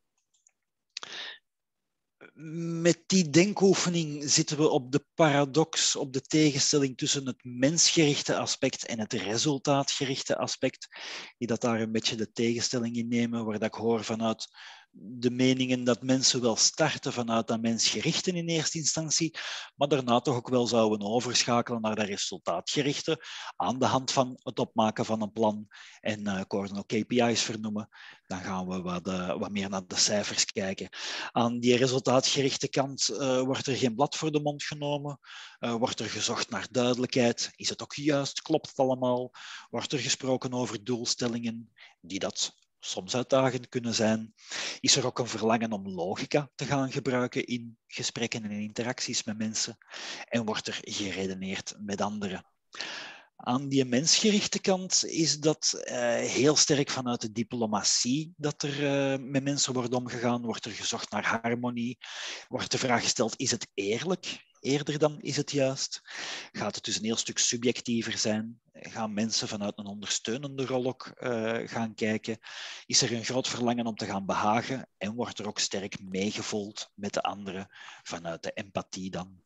Met die denkoefening zitten we op de paradox, op de tegenstelling tussen het mensgerichte aspect en het resultaatgerichte aspect, die dat daar een beetje de tegenstelling in nemen, waar dat ik hoor vanuit de meningen dat mensen wel starten vanuit dat mensgerichte in eerste instantie, maar daarna toch ook wel zouden overschakelen naar dat resultaatgerichte aan de hand van het opmaken van een plan. En uh, ik hoorde ook K P I's vernoemen. Dan gaan we wat, uh, wat meer naar de cijfers kijken. Aan die resultaatgerichte kant uh, wordt er geen blad voor de mond genomen. Uh, wordt er gezocht naar duidelijkheid. Is het ook juist? Klopt het allemaal? Wordt er gesproken over doelstellingen die dat soms uitdagend kunnen zijn? Is er ook een verlangen om logica te gaan gebruiken in gesprekken en interacties met mensen? En wordt er geredeneerd met anderen? Aan die mensgerichte kant is dat uh, heel sterk vanuit de diplomatie dat er uh, met mensen wordt omgegaan. Wordt er gezocht naar harmonie. Wordt de vraag gesteld, is het eerlijk? Eerder dan is het juist. Gaat het dus een heel stuk subjectiever zijn? Gaan mensen vanuit een ondersteunende rol ook uh, gaan kijken? Is er een groot verlangen om te gaan behagen? En wordt er ook sterk meegevoeld met de anderen vanuit de empathie dan?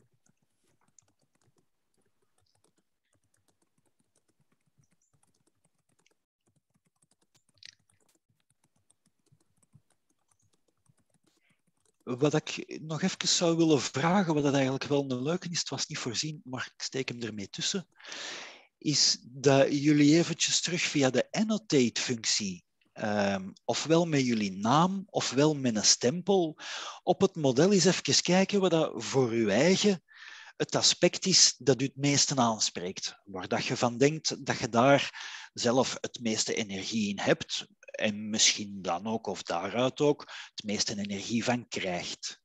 Wat ik nog even zou willen vragen, wat dat eigenlijk wel een leuke is, het was niet voorzien, maar ik steek hem ermee tussen, is dat jullie eventjes terug via de annotate-functie, um, ofwel met jullie naam, ofwel met een stempel, op het model eens even kijken wat dat voor uw eigen het aspect is dat u het meeste aanspreekt. Waar dat je van denkt dat je daar zelf het meeste energie in hebt en misschien dan ook, of daaruit ook, het meeste energie van krijgt.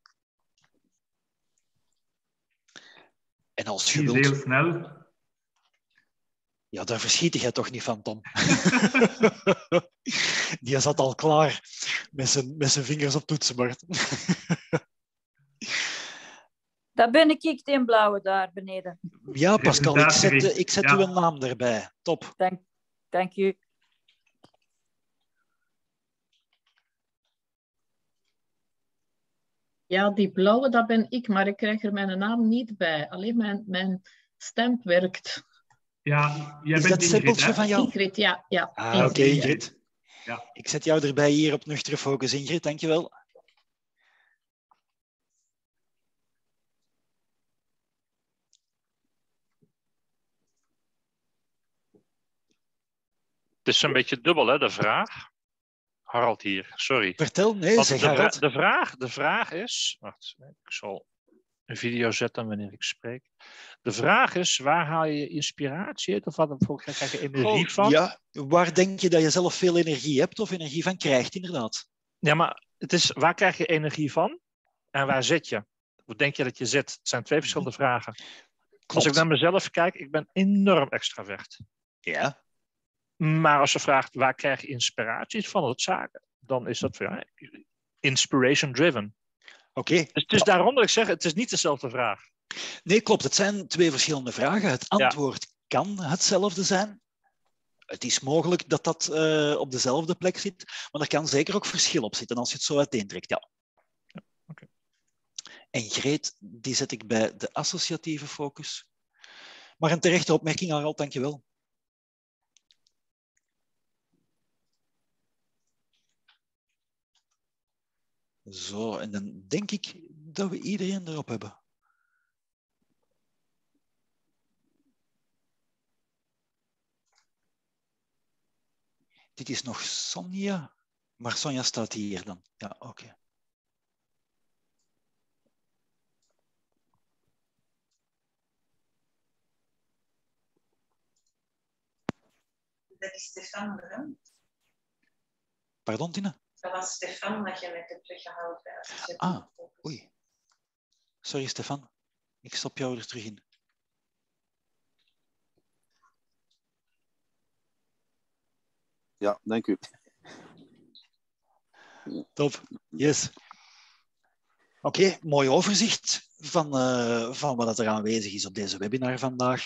En als je Die wilt... is heel snel. Ja, daar verschiet jij toch niet van, Tom. Die zat al klaar met zijn, met zijn vingers op het toetsenbord. Dat ben ik, ik, die blauwe daar beneden. Ja, Pascal, ik zet, ik zet ja. uw naam erbij. Top. Dank, dank u. Ja, die blauwe, dat ben ik, maar ik krijg er mijn naam niet bij. Alleen mijn, mijn stem werkt. Ja, jij is bent dat simpeltje van jou? Ingrid, ja. ja. Ah, oké, okay, Ingrid. Ja. Ik zet jou erbij hier op nuchtere focus, Ingrid. Dankjewel. Het is een beetje dubbel, hè, de vraag. Harald hier, sorry. Vertel, nee, Want zeg de, Harald. De vraag, de vraag is... Wacht, ik zal een video zetten wanneer ik spreek. De vraag is, waar haal je inspiratie uit? Of wat krijg je energie oh, van? Ja, waar denk je dat je zelf veel energie hebt of energie van krijgt, inderdaad? Ja, maar het is, waar krijg je energie van en waar zit je? Hoe denk je dat je zit? Het zijn twee verschillende vragen. Klopt. Als ik naar mezelf kijk, ik ben enorm extravert. Ja. Maar als je vraagt, waar krijg je inspiratie van het zaken? Dan is dat ja, inspiration driven. Oké. Okay. Dus het is daarom dat ik zeg, het is niet dezelfde vraag. Nee, klopt. Het zijn twee verschillende vragen. Het antwoord ja. kan hetzelfde zijn. Het is mogelijk dat dat uh, op dezelfde plek zit, maar er kan zeker ook verschil op zitten als je het zo uiteentrekt. Ja. Ja, okay. En Greet, die zet ik bij de associatieve focus. Maar een terechte opmerking, Harald, dankjewel. Zo, en dan denk ik dat we iedereen erop hebben. Dit is nog Sonja, maar Sonja staat hier dan. Ja, oké. Okay. Dat is Stefan, hè? Pardon, Tina? Dat was Stefan dat je net hebt weggehaald. Bij ah, oei. Sorry, Stefan. Ik stop jou er terug in. Ja, dank u. Top. Yes. Oké, okay, mooi overzicht van, uh, van wat er aanwezig is op deze webinar vandaag.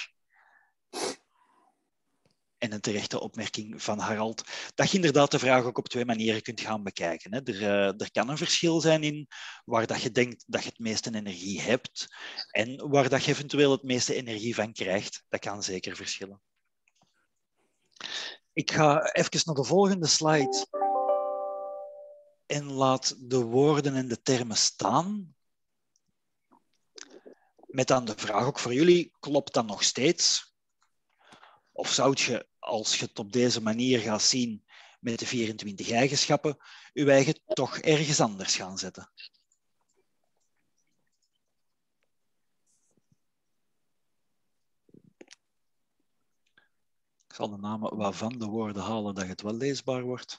En een terechte opmerking van Harald, dat je inderdaad de vraag ook op twee manieren kunt gaan bekijken. Hè. Er, uh, er kan een verschil zijn in waar dat je denkt dat je het meeste energie hebt en waar dat je eventueel het meeste energie van krijgt. Dat kan zeker verschillen. Ik ga even naar de volgende slide en laat de woorden en de termen staan. Met dan de vraag ook voor jullie, klopt dat nog steeds? Of zou je, als je het op deze manier gaat zien met de vierentwintig eigenschappen, je eigen toch ergens anders gaan zetten? Ik zal de namen waarvan de woorden halen dat het wel leesbaar wordt.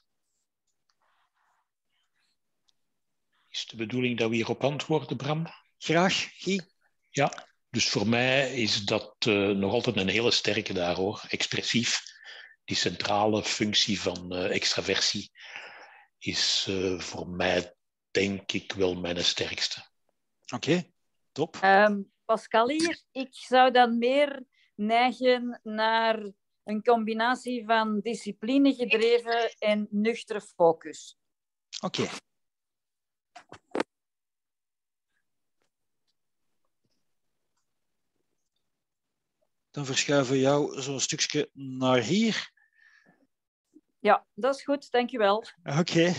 Is het de bedoeling dat we hierop antwoorden, Bram? Graag, Guy. Ja. Dus voor mij is dat uh, nog altijd een hele sterke daar, hoor. Expressief. Die centrale functie van uh, extraversie is uh, voor mij, denk ik, wel mijn sterkste. Oké, okay. Top. Um, Pascal hier, ik zou dan meer neigen naar een combinatie van discipline gedreven en nuchtere focus. Oké. Okay. Dan verschuiven we jou zo'n stukje naar hier. Ja, dat is goed. Dank je wel. Oké. Okay.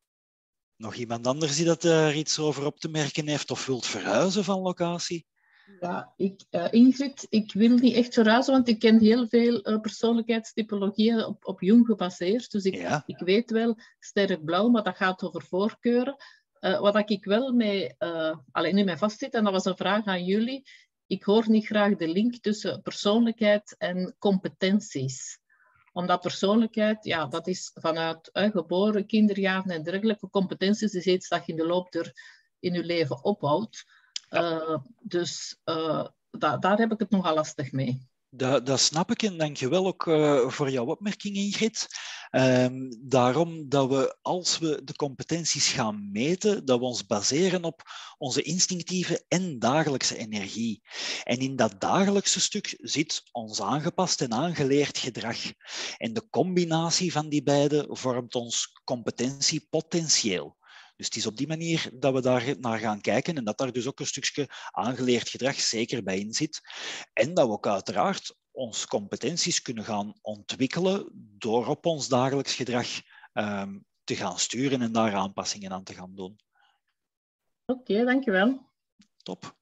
Nog iemand anders die dat er iets over op te merken heeft of wilt verhuizen van locatie? Ja, ik, uh, Ingrid, ik wil niet echt verhuizen, want ik ken heel veel uh, persoonlijkheidstypologieën op, op Jung gebaseerd. Dus ik, ja. ik weet wel sterk blauw, maar dat gaat over voorkeuren. Uh, wat ik wel mee, uh, alleen in mij vastzit, en dat was een vraag aan jullie. Ik hoor niet graag de link tussen persoonlijkheid en competenties. Omdat persoonlijkheid, ja, dat is vanuit uh, geboren, kinderjaren en dergelijke. Competenties is iets dat je in de loop der in je leven opbouwt. Uh, dus uh, da daar heb ik het nogal lastig mee. Dat, dat snap ik en dank je wel ook uh, voor jouw opmerking, Ingrid. Um, daarom dat we, als we de competenties gaan meten, dat we ons baseren op onze instinctieve en dagelijkse energie. En in dat dagelijkse stuk zit ons aangepast en aangeleerd gedrag. En de combinatie van die beide vormt ons competentiepotentieel. Dus het is op die manier dat we daar naar gaan kijken en dat daar dus ook een stukje aangeleerd gedrag zeker bij in zit. En dat we ook uiteraard onze competenties kunnen gaan ontwikkelen door op ons dagelijks gedrag um, te gaan sturen en daar aanpassingen aan te gaan doen. Oké, okay, dankjewel. Top.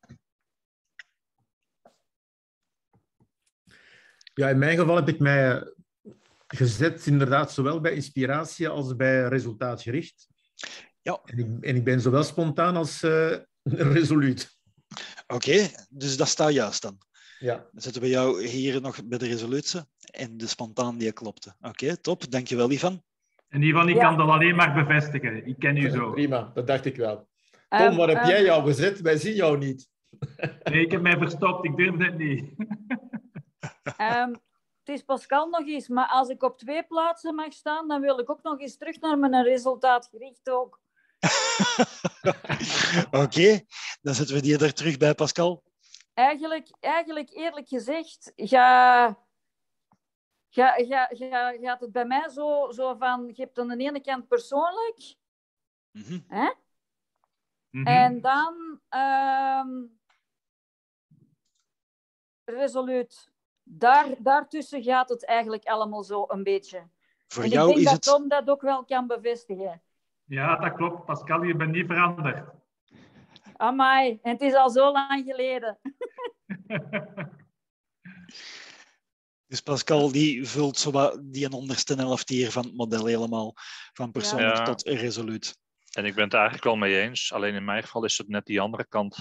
Ja, in mijn geval heb ik mij gezet inderdaad zowel bij inspiratie als bij resultaatgericht. Ja. En ik, en ik ben zowel spontaan als uh, resoluut. Oké, okay, dus dat staat juist dan. Ja. Dan zetten we jou hier nog bij de resoluutse en de spontaan die klopte. Oké, okay, top. Dankjewel, Ivan. En Ivan, ik ja. kan dat alleen maar bevestigen. Ik ken u zo. Prima, dat dacht ik wel. Tom, um, waar heb um, jij jou gezet? Wij zien jou niet. Nee, ik heb mij verstopt. Ik durf het niet. um, het is Pascal nog eens, maar als ik op twee plaatsen mag staan, dan wil ik ook nog eens terug naar mijn resultaatgericht ook. Oké, okay, dan zetten we die er terug bij, Pascal. Eigenlijk, eigenlijk eerlijk gezegd, ga, ga, ga, ga, gaat het bij mij zo, zo van, je hebt aan de ene kant persoonlijk, mm-hmm. hè? Mm-hmm. En dan um, resoluut. Daar, daartussen gaat het eigenlijk allemaal zo een beetje. Voor en jou ik denk is dat het... Tom dat ook wel kan bevestigen. Ja, dat klopt. Pascal, je bent niet veranderd. Amai, en het is al zo lang geleden. Dus Pascal, die vult zo die een onderste helft hier van het model helemaal. Van persoonlijk ja. tot resoluut. En ik ben het eigenlijk wel mee eens. Alleen in mijn geval is het net die andere kant.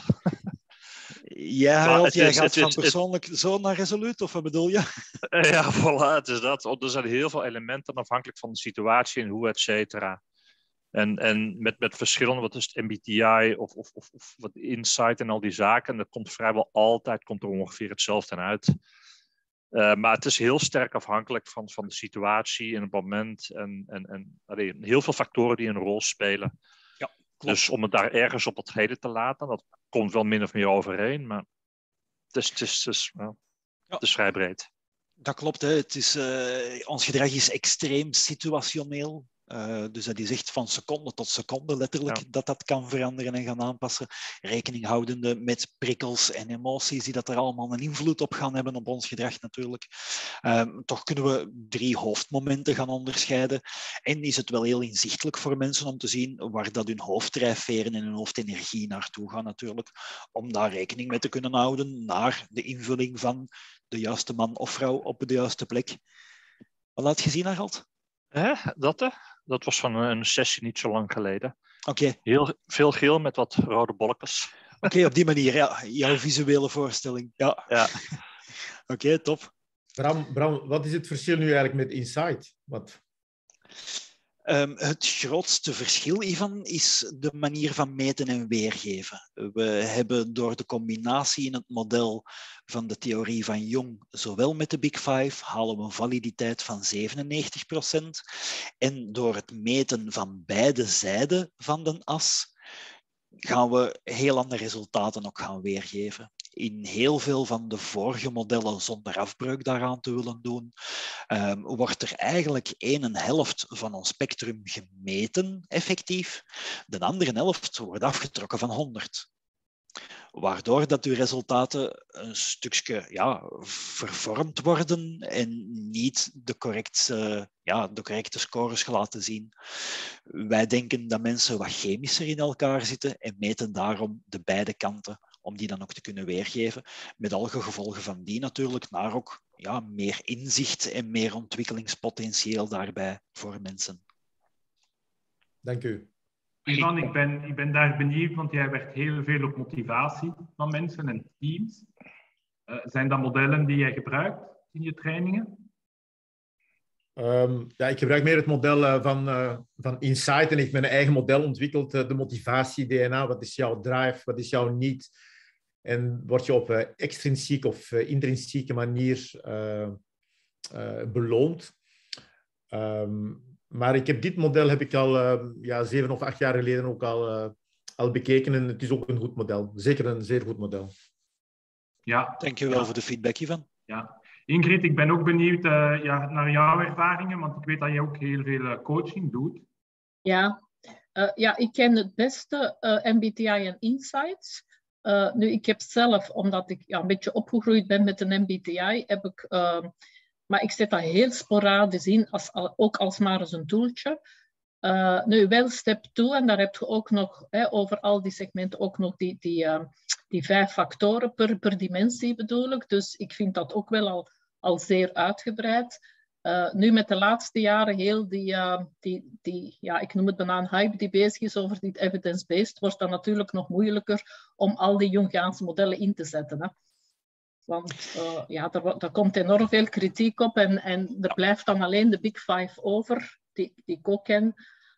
Ja, Harold, jij gaat van persoonlijk het, zo naar resoluut, of wat bedoel je? Ja, voilà, het is dat. Er zijn heel veel elementen afhankelijk van de situatie en hoe, et cetera. En, en met, met verschillende, wat is het, M B T I of, of, of, of wat insight en al die zaken. En dat komt vrijwel altijd, komt er ongeveer hetzelfde uit. Uh, maar het is heel sterk afhankelijk van, van de situatie en het moment. En, en, en allee, heel veel factoren die een rol spelen. Ja, klopt. Dus om het daar ergens op het heden te laten, dat komt wel min of meer overeen. Maar het is, het is, het is, well, ja. het is vrij breed. Dat klopt. Hè. Het is, uh, ons gedrag is extreem situationeel. Uh, dus dat is echt van seconde tot seconde letterlijk ja. dat dat kan veranderen en gaan aanpassen. Rekening houdende met prikkels en emoties die dat er allemaal een invloed op gaan hebben op ons gedrag natuurlijk. Um, toch kunnen we drie hoofdmomenten gaan onderscheiden. En is het wel heel inzichtelijk voor mensen om te zien waar dat hun hoofddrijfveren en hun hoofdenergie naartoe gaan natuurlijk. Om daar rekening mee te kunnen houden naar de invulling van de juiste man of vrouw op de juiste plek. Wat had je zien, Harold? Eh, dat, hè? Dat was van een sessie niet zo lang geleden. Oké. Okay. Heel veel geel met wat rode bolletjes. Oké, okay, op die manier, ja. Jouw visuele voorstelling. Ja. ja. Oké, okay, top. Bram, Bram, wat is het verschil nu eigenlijk met Insight? Wat? Um, het grootste verschil, Ivan, is de manier van meten en weergeven. We hebben door de combinatie in het model van de theorie van Jung, zowel met de Big Five, halen we een validiteit van zevenennegentig procent. En door het meten van beide zijden van de as, gaan we heel andere resultaten ook gaan weergeven. In heel veel van de vorige modellen, zonder afbreuk daaraan te willen doen, um, wordt er eigenlijk een helft van ons spectrum gemeten, effectief. De andere helft wordt afgetrokken van honderd. Waardoor dat uw resultaten een stukje ja, vervormd worden en niet de correcte, ja, de correcte scores laten zien. Wij denken dat mensen wat chemischer in elkaar zitten en meten daarom de beide kanten om die dan ook te kunnen weergeven. Met alle gevolgen van die natuurlijk, naar ook ja, meer inzicht en meer ontwikkelingspotentieel daarbij voor mensen. Dank u. Ivan, ik ben, ik ben daar benieuwd, want jij werkt heel veel op motivatie van mensen en teams. Uh, zijn dat modellen die jij gebruikt in je trainingen? Um, ja, ik gebruik meer het model uh, van, uh, van Insight en ik heb mijn eigen model ontwikkeld. Uh, de motivatie-D N A, wat is jouw drive, wat is jouw need? En word je op uh, extrinsieke of uh, intrinsieke manier uh, uh, beloond. Um, maar ik heb dit model heb ik al uh, ja, zeven of acht jaar geleden ook al, uh, al bekeken en het is ook een goed model. Zeker een zeer goed model. Ja. Dank je wel ja. voor de feedback, Ivan. Ja. Ingrid, ik ben ook benieuwd uh, ja, naar jouw ervaringen, want ik weet dat je ook heel veel uh, coaching doet. Ja. Uh, ja, ik ken het beste uh, M B T I en Insights. Uh, nu, ik heb zelf, omdat ik ja, een beetje opgegroeid ben met een M B T I, heb ik... Uh, maar ik zet dat heel sporadisch in, als, ook als maar eens een toeltje. Uh, nu, wel step twee, en daar heb je ook nog, hè, over al die segmenten, ook nog die, die, uh, die vijf factoren per, per dimensie bedoel ik. Dus ik vind dat ook wel al, al zeer uitgebreid. Uh, nu met de laatste jaren heel die, uh, die, die, ja, ik noem het bijna een hype die bezig is over die evidence-based, wordt dan natuurlijk nog moeilijker om al die Jungiaanse modellen in te zetten. Hè. Want uh, ja, er, er komt enorm veel kritiek op en, en er blijft dan alleen de Big Five over, die, die ik ook ken.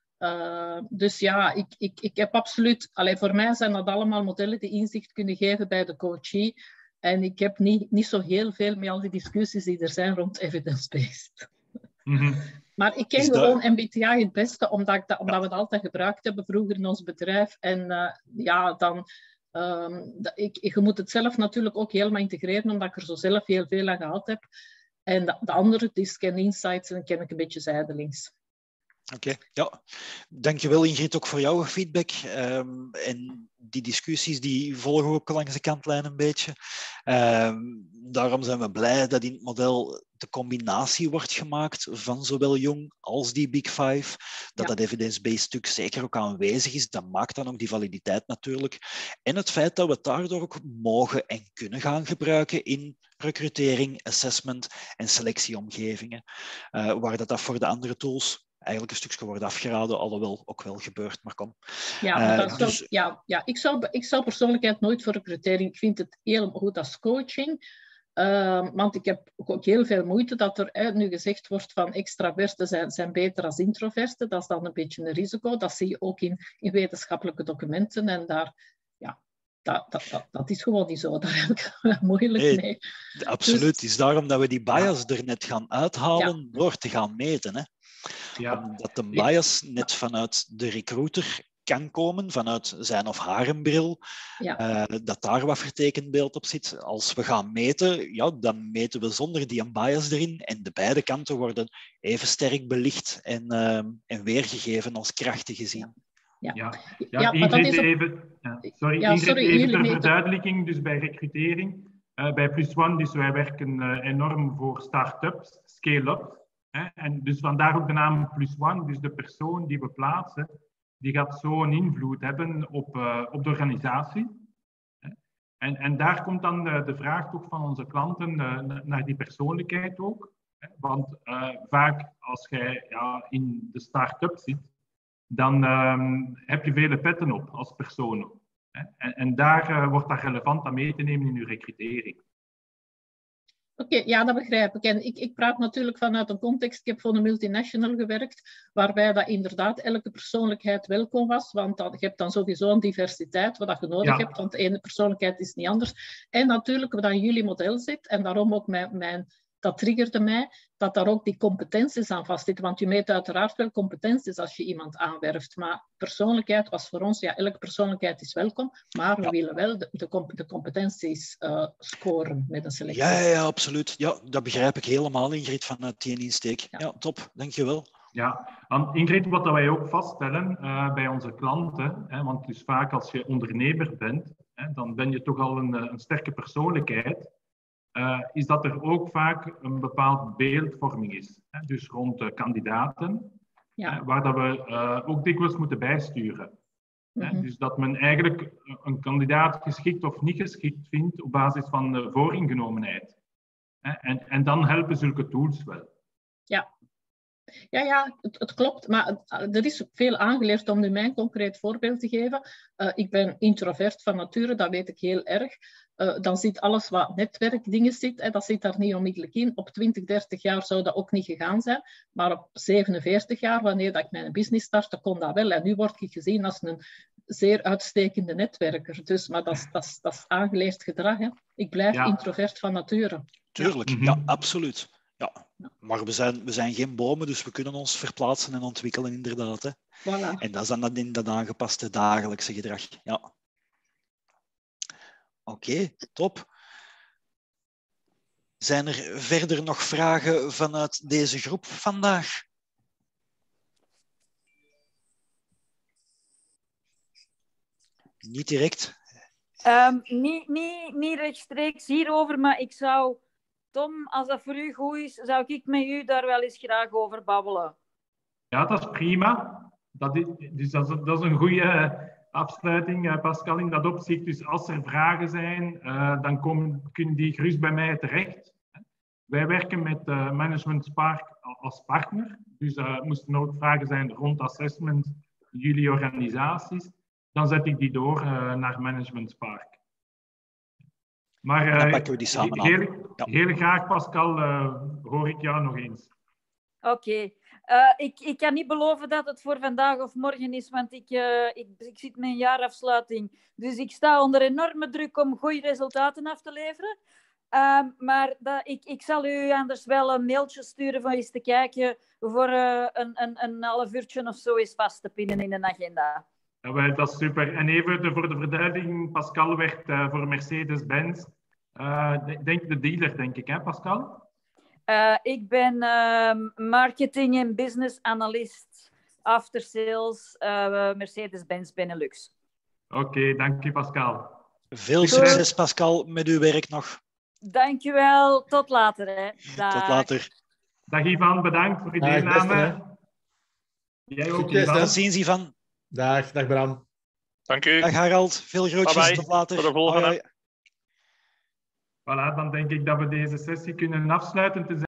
Uh, dus ja, ik, ik, ik heb absoluut... Allee, voor mij zijn dat allemaal modellen die inzicht kunnen geven bij de coachie. En ik heb niet, niet zo heel veel met al die discussies die er zijn rond evidence-based. Mm-hmm. Maar ik ken gewoon M B T I het beste, omdat, ik dat, omdat we het altijd gebruikt hebben vroeger in ons bedrijf. En uh, ja, dan... Um, dat, ik, je moet het zelf natuurlijk ook helemaal integreren, omdat ik er zo zelf heel veel aan gehad heb. En de, de andere, die scan insights, en dan ken ik een beetje zijdelings. Oké, okay, ja. Dankjewel Ingrid ook voor jouw feedback. Um, en die discussies die volgen ook langs de kantlijn een beetje. Um, daarom zijn we blij dat in het model de combinatie wordt gemaakt van zowel Jung als die Big Five. Dat ja. dat evidence-based stuk zeker ook aanwezig is. Dat maakt dan ook die validiteit natuurlijk. En het feit dat we het daardoor ook mogen en kunnen gaan gebruiken in recrutering, assessment en selectieomgevingen. Uh, waar dat, dat voor de andere tools eigenlijk een stukje wordt afgeraden, alhoewel ook wel gebeurt, maar kom. Ja, maar dat uh, zou, dus... ja, ja ik, zou, ik zou persoonlijkheid nooit voor recrutering. Ik vind het heel goed als coaching. Uh, want ik heb ook heel veel moeite dat er eh, nu gezegd wordt van extraverten zijn, zijn beter dan introverten. Dat is dan een beetje een risico. Dat zie je ook in, in wetenschappelijke documenten. En daar, ja, dat, dat, dat, dat is gewoon niet zo. Daar heb ik moeilijk nee, mee. Absoluut. Dus, het is daarom dat we die bias ja. er net gaan uithalen ja. door te gaan meten. Hè. Ja. Omdat de bias net vanuit de recruiter kan komen, vanuit zijn of haar een bril, ja. uh, dat daar wat vertekend beeld op zit. Als we gaan meten, ja, dan meten we zonder die een bias erin en de beide kanten worden even sterk belicht en, uh, en weergegeven als krachten gezien. Ja, ja. ja, ja Ingrid, maar dat is ook... even, ja, sorry, ja, Ingrid, sorry, even ter meten... verduidelijking, dus bij recrutering, uh, bij Plus One, dus wij werken uh, enorm voor start-ups, scale-up. Hè, en dus vandaar ook de naam Plus One, dus de persoon die we plaatsen, die gaat zo een invloed hebben op, uh, op de organisatie. En, en daar komt dan de, de vraag toch van onze klanten uh, naar die persoonlijkheid ook. Want uh, vaak als jij ja, in de start-up zit, dan um, heb je vele petten op als persoon. En, en daar uh, wordt dat relevant aan mee te nemen in je recrutering. Oké, okay, ja, dat begrijp ik. En ik, ik praat natuurlijk vanuit een context. Ik heb voor een multinational gewerkt, waarbij dat inderdaad elke persoonlijkheid welkom was. Want dat, je hebt dan sowieso een diversiteit, wat je nodig ja. hebt, want de ene persoonlijkheid is niet anders. En natuurlijk, wat aan jullie model zit, en daarom ook mijn, mijn, dat triggerde mij, dat daar ook die competenties aan vastzitten. Want je meet uiteraard wel competenties als je iemand aanwerft. Maar persoonlijkheid was voor ons, ja, elke persoonlijkheid is welkom, maar we ja. willen wel de, de, de competenties uh, scoren met een selectie. Ja, ja, absoluut. Ja, dat begrijp ik helemaal, Ingrid, vanuit die insteek. Ja, ja top. Dankjewel. Ja, Ingrid, wat wij ook vaststellen uh, bij onze klanten, hè, want dus vaak als je ondernemer bent, hè, dan ben je toch al een, een sterke persoonlijkheid. Uh, is dat er ook vaak een bepaald beeldvorming is. Hè? Dus rond de kandidaten, ja. uh, waar dat we uh, ook dikwijls moeten bijsturen. Mm-hmm. Dus dat men eigenlijk een kandidaat geschikt of niet geschikt vindt op basis van de vooringenomenheid. En, en dan helpen zulke tools wel. Ja, ja, ja het, het klopt. Maar er is veel aangeleerd om nu mijn concreet voorbeeld te geven. Uh, ik ben introvert van nature, dat weet ik heel erg. Uh, dan zit alles wat netwerkdingen zit, hè, dat zit daar niet onmiddellijk in. Op twintig, dertig jaar zou dat ook niet gegaan zijn. Maar op zevenenveertig jaar, wanneer dat ik mijn business startte, kon dat wel. En nu word ik gezien als een zeer uitstekende netwerker. Dus, maar dat is, dat is, dat is aangeleerd gedrag. Hè. Ik blijf ja. introvert van nature. Tuurlijk, ja, ja absoluut. Ja. Maar we zijn, we zijn geen bomen, dus we kunnen ons verplaatsen en ontwikkelen inderdaad. Hè. Voilà. En dat is dan in dat aangepaste dagelijkse gedrag. Ja. Oké, okay, top. Zijn er verder nog vragen vanuit deze groep vandaag? Niet direct? Um, niet, niet, niet rechtstreeks hierover, maar ik zou... Tom, als dat voor u goed is, zou ik met u daar wel eens graag over babbelen. Ja, dat is prima. Dat is, dus dat is, dat is een goede afsluiting, Pascal, in dat opzicht. Dus als er vragen zijn, uh, dan kom, kunnen die gerust bij mij terecht. Wij werken met uh, Management Spark als partner. Dus uh, moesten er ook vragen zijn rond assessment, jullie organisaties. Dan zet ik die door uh, naar Management Spark. Maar uh, dan pakken we die samen heel, aan. Ja. Heel graag, Pascal, uh, hoor ik jou nog eens. Oké. Okay. Uh, ik, ik kan niet beloven dat het voor vandaag of morgen is, want ik, uh, ik, ik zit met een jaarafsluiting. Dus ik sta onder enorme druk om goede resultaten af te leveren. Uh, maar dat, ik, ik zal u anders wel een mailtje sturen van eens te kijken voor uh, een, een, een half uurtje of zo eens vast te pinnen in een agenda. Ja, dat is super. En even de, voor de verduidelijking, Pascal werd uh, voor Mercedes-Benz, uh, denk de dealer, denk ik, hè Pascal? Uh, ik ben uh, marketing en business analyst after sales uh, Mercedes-Benz Benelux. Oké, okay, dank je Pascal. Veel succes Pascal met uw werk nog. Dank je wel. Tot later. Hè. Dag. Tot later. Dag Ivan, bedankt voor je deelname. Jij ook, Ivan. Tot ziens Ivan. Dag, dag Bram. Dank u. Dag Harald, veel groetjes, bye bye. Tot later. Tot de volgende. Voilà, dan denk ik dat we deze sessie kunnen afsluiten.